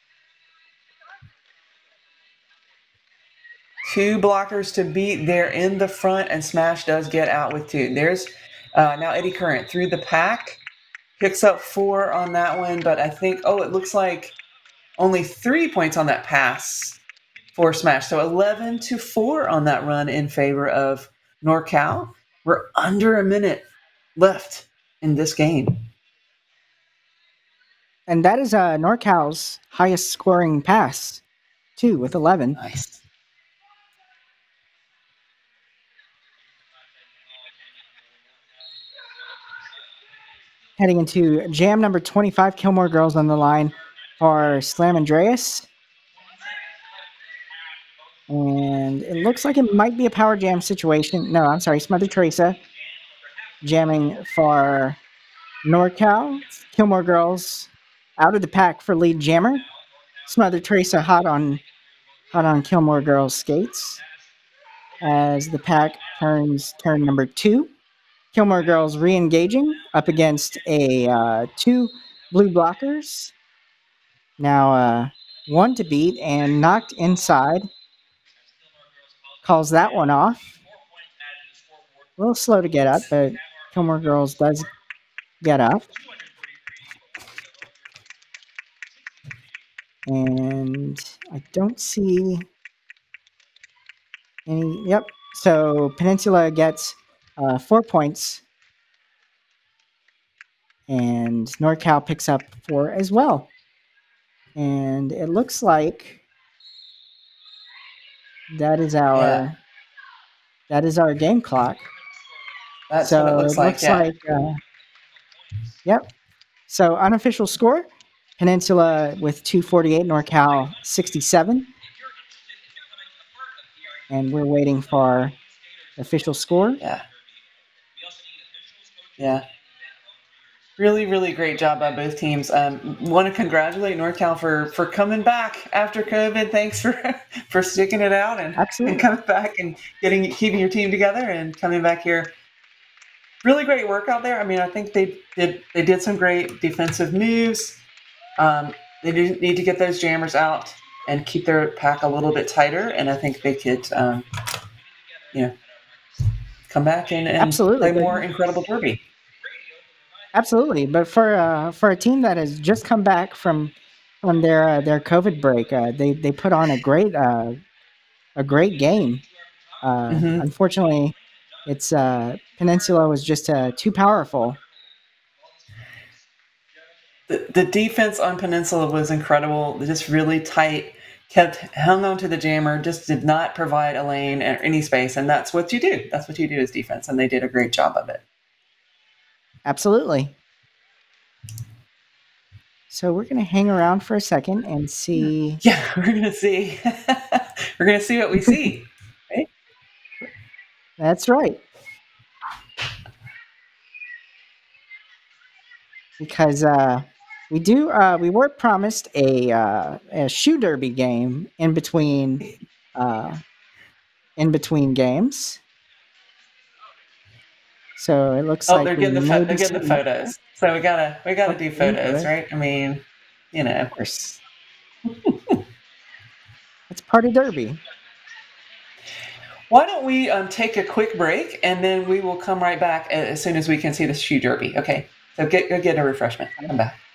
Two blockers to beat. They're in the front, and Smash does get out with two. There's uh, now Eddie Current through the pack. Picks up four on that one, but I think, oh, it looks like only three points on that pass for Smash. So eleven to four on that run in favor of NorCal. We're under a minute left in this game. And that is uh, NorCal's highest scoring pass, too, with eleven. Nice. Heading into jam number twenty-five, Kilmore Girls on the line for Slam Andreas. And it looks like it might be a power jam situation. No, I'm sorry, Smother Teresa jamming for NorCal. Kilmore Girls out of the pack for lead jammer. Smother Teresa hot on hot on Kilmore Girls skates as the pack turns turn number two. Kilmore Girls re-engaging up against a uh, two blue blockers. Now uh, one to beat and knocked inside. Calls that one off. A little slow to get up, but Kilmore Girls does get up. And I don't see any. Yep. So Peninsula gets uh, four points. And NorCal picks up four as well. And it looks like that is our Yeah. that is our game clock. That's so what it looks it like. looks yeah. like uh, yep. So unofficial score: Peninsula with two forty-eight, NorCal sixty-seven. And we're waiting for the official score. Yeah. Yeah. Really, really great job by both teams. Um, want to congratulate NorCal for, for coming back after COVID. Thanks for for sticking it out and, and coming back and getting keeping your team together and coming back here. Really great work out there. I mean, I think they did they did some great defensive moves. Um, they didn't need to get those jammers out and keep their pack a little bit tighter, and I think they could, um, you know, come back and, and Absolutely. play more incredible derby. Absolutely, but for uh, for a team that has just come back from from their uh, their COVID break, uh, they they put on a great uh, a great game. Uh, Mhm. Unfortunately, it's uh, Peninsula was just uh, too powerful. The, the defense on Peninsula was incredible. Just really tight, kept hung on to the jammer, just did not provide a lane or any space, and that's what you do. That's what you do as defense, and they did a great job of it. Absolutely. So we're going to hang around for a second and see. Yeah, we're going to see. We're going to see what we see. Right? That's right. Because uh, we do, uh, we were promised a, uh, a shoe derby game in between, uh, in between games. So it looks oh, like they're getting the fo- they're getting the seeing... photos. So we gotta we gotta do photos, it. right? I mean, you know, of course. It's Party Derby. Why don't we um, take a quick break and then we will come right back as soon as we can see the shoe derby. Okay, so get go get a refreshment. Come back.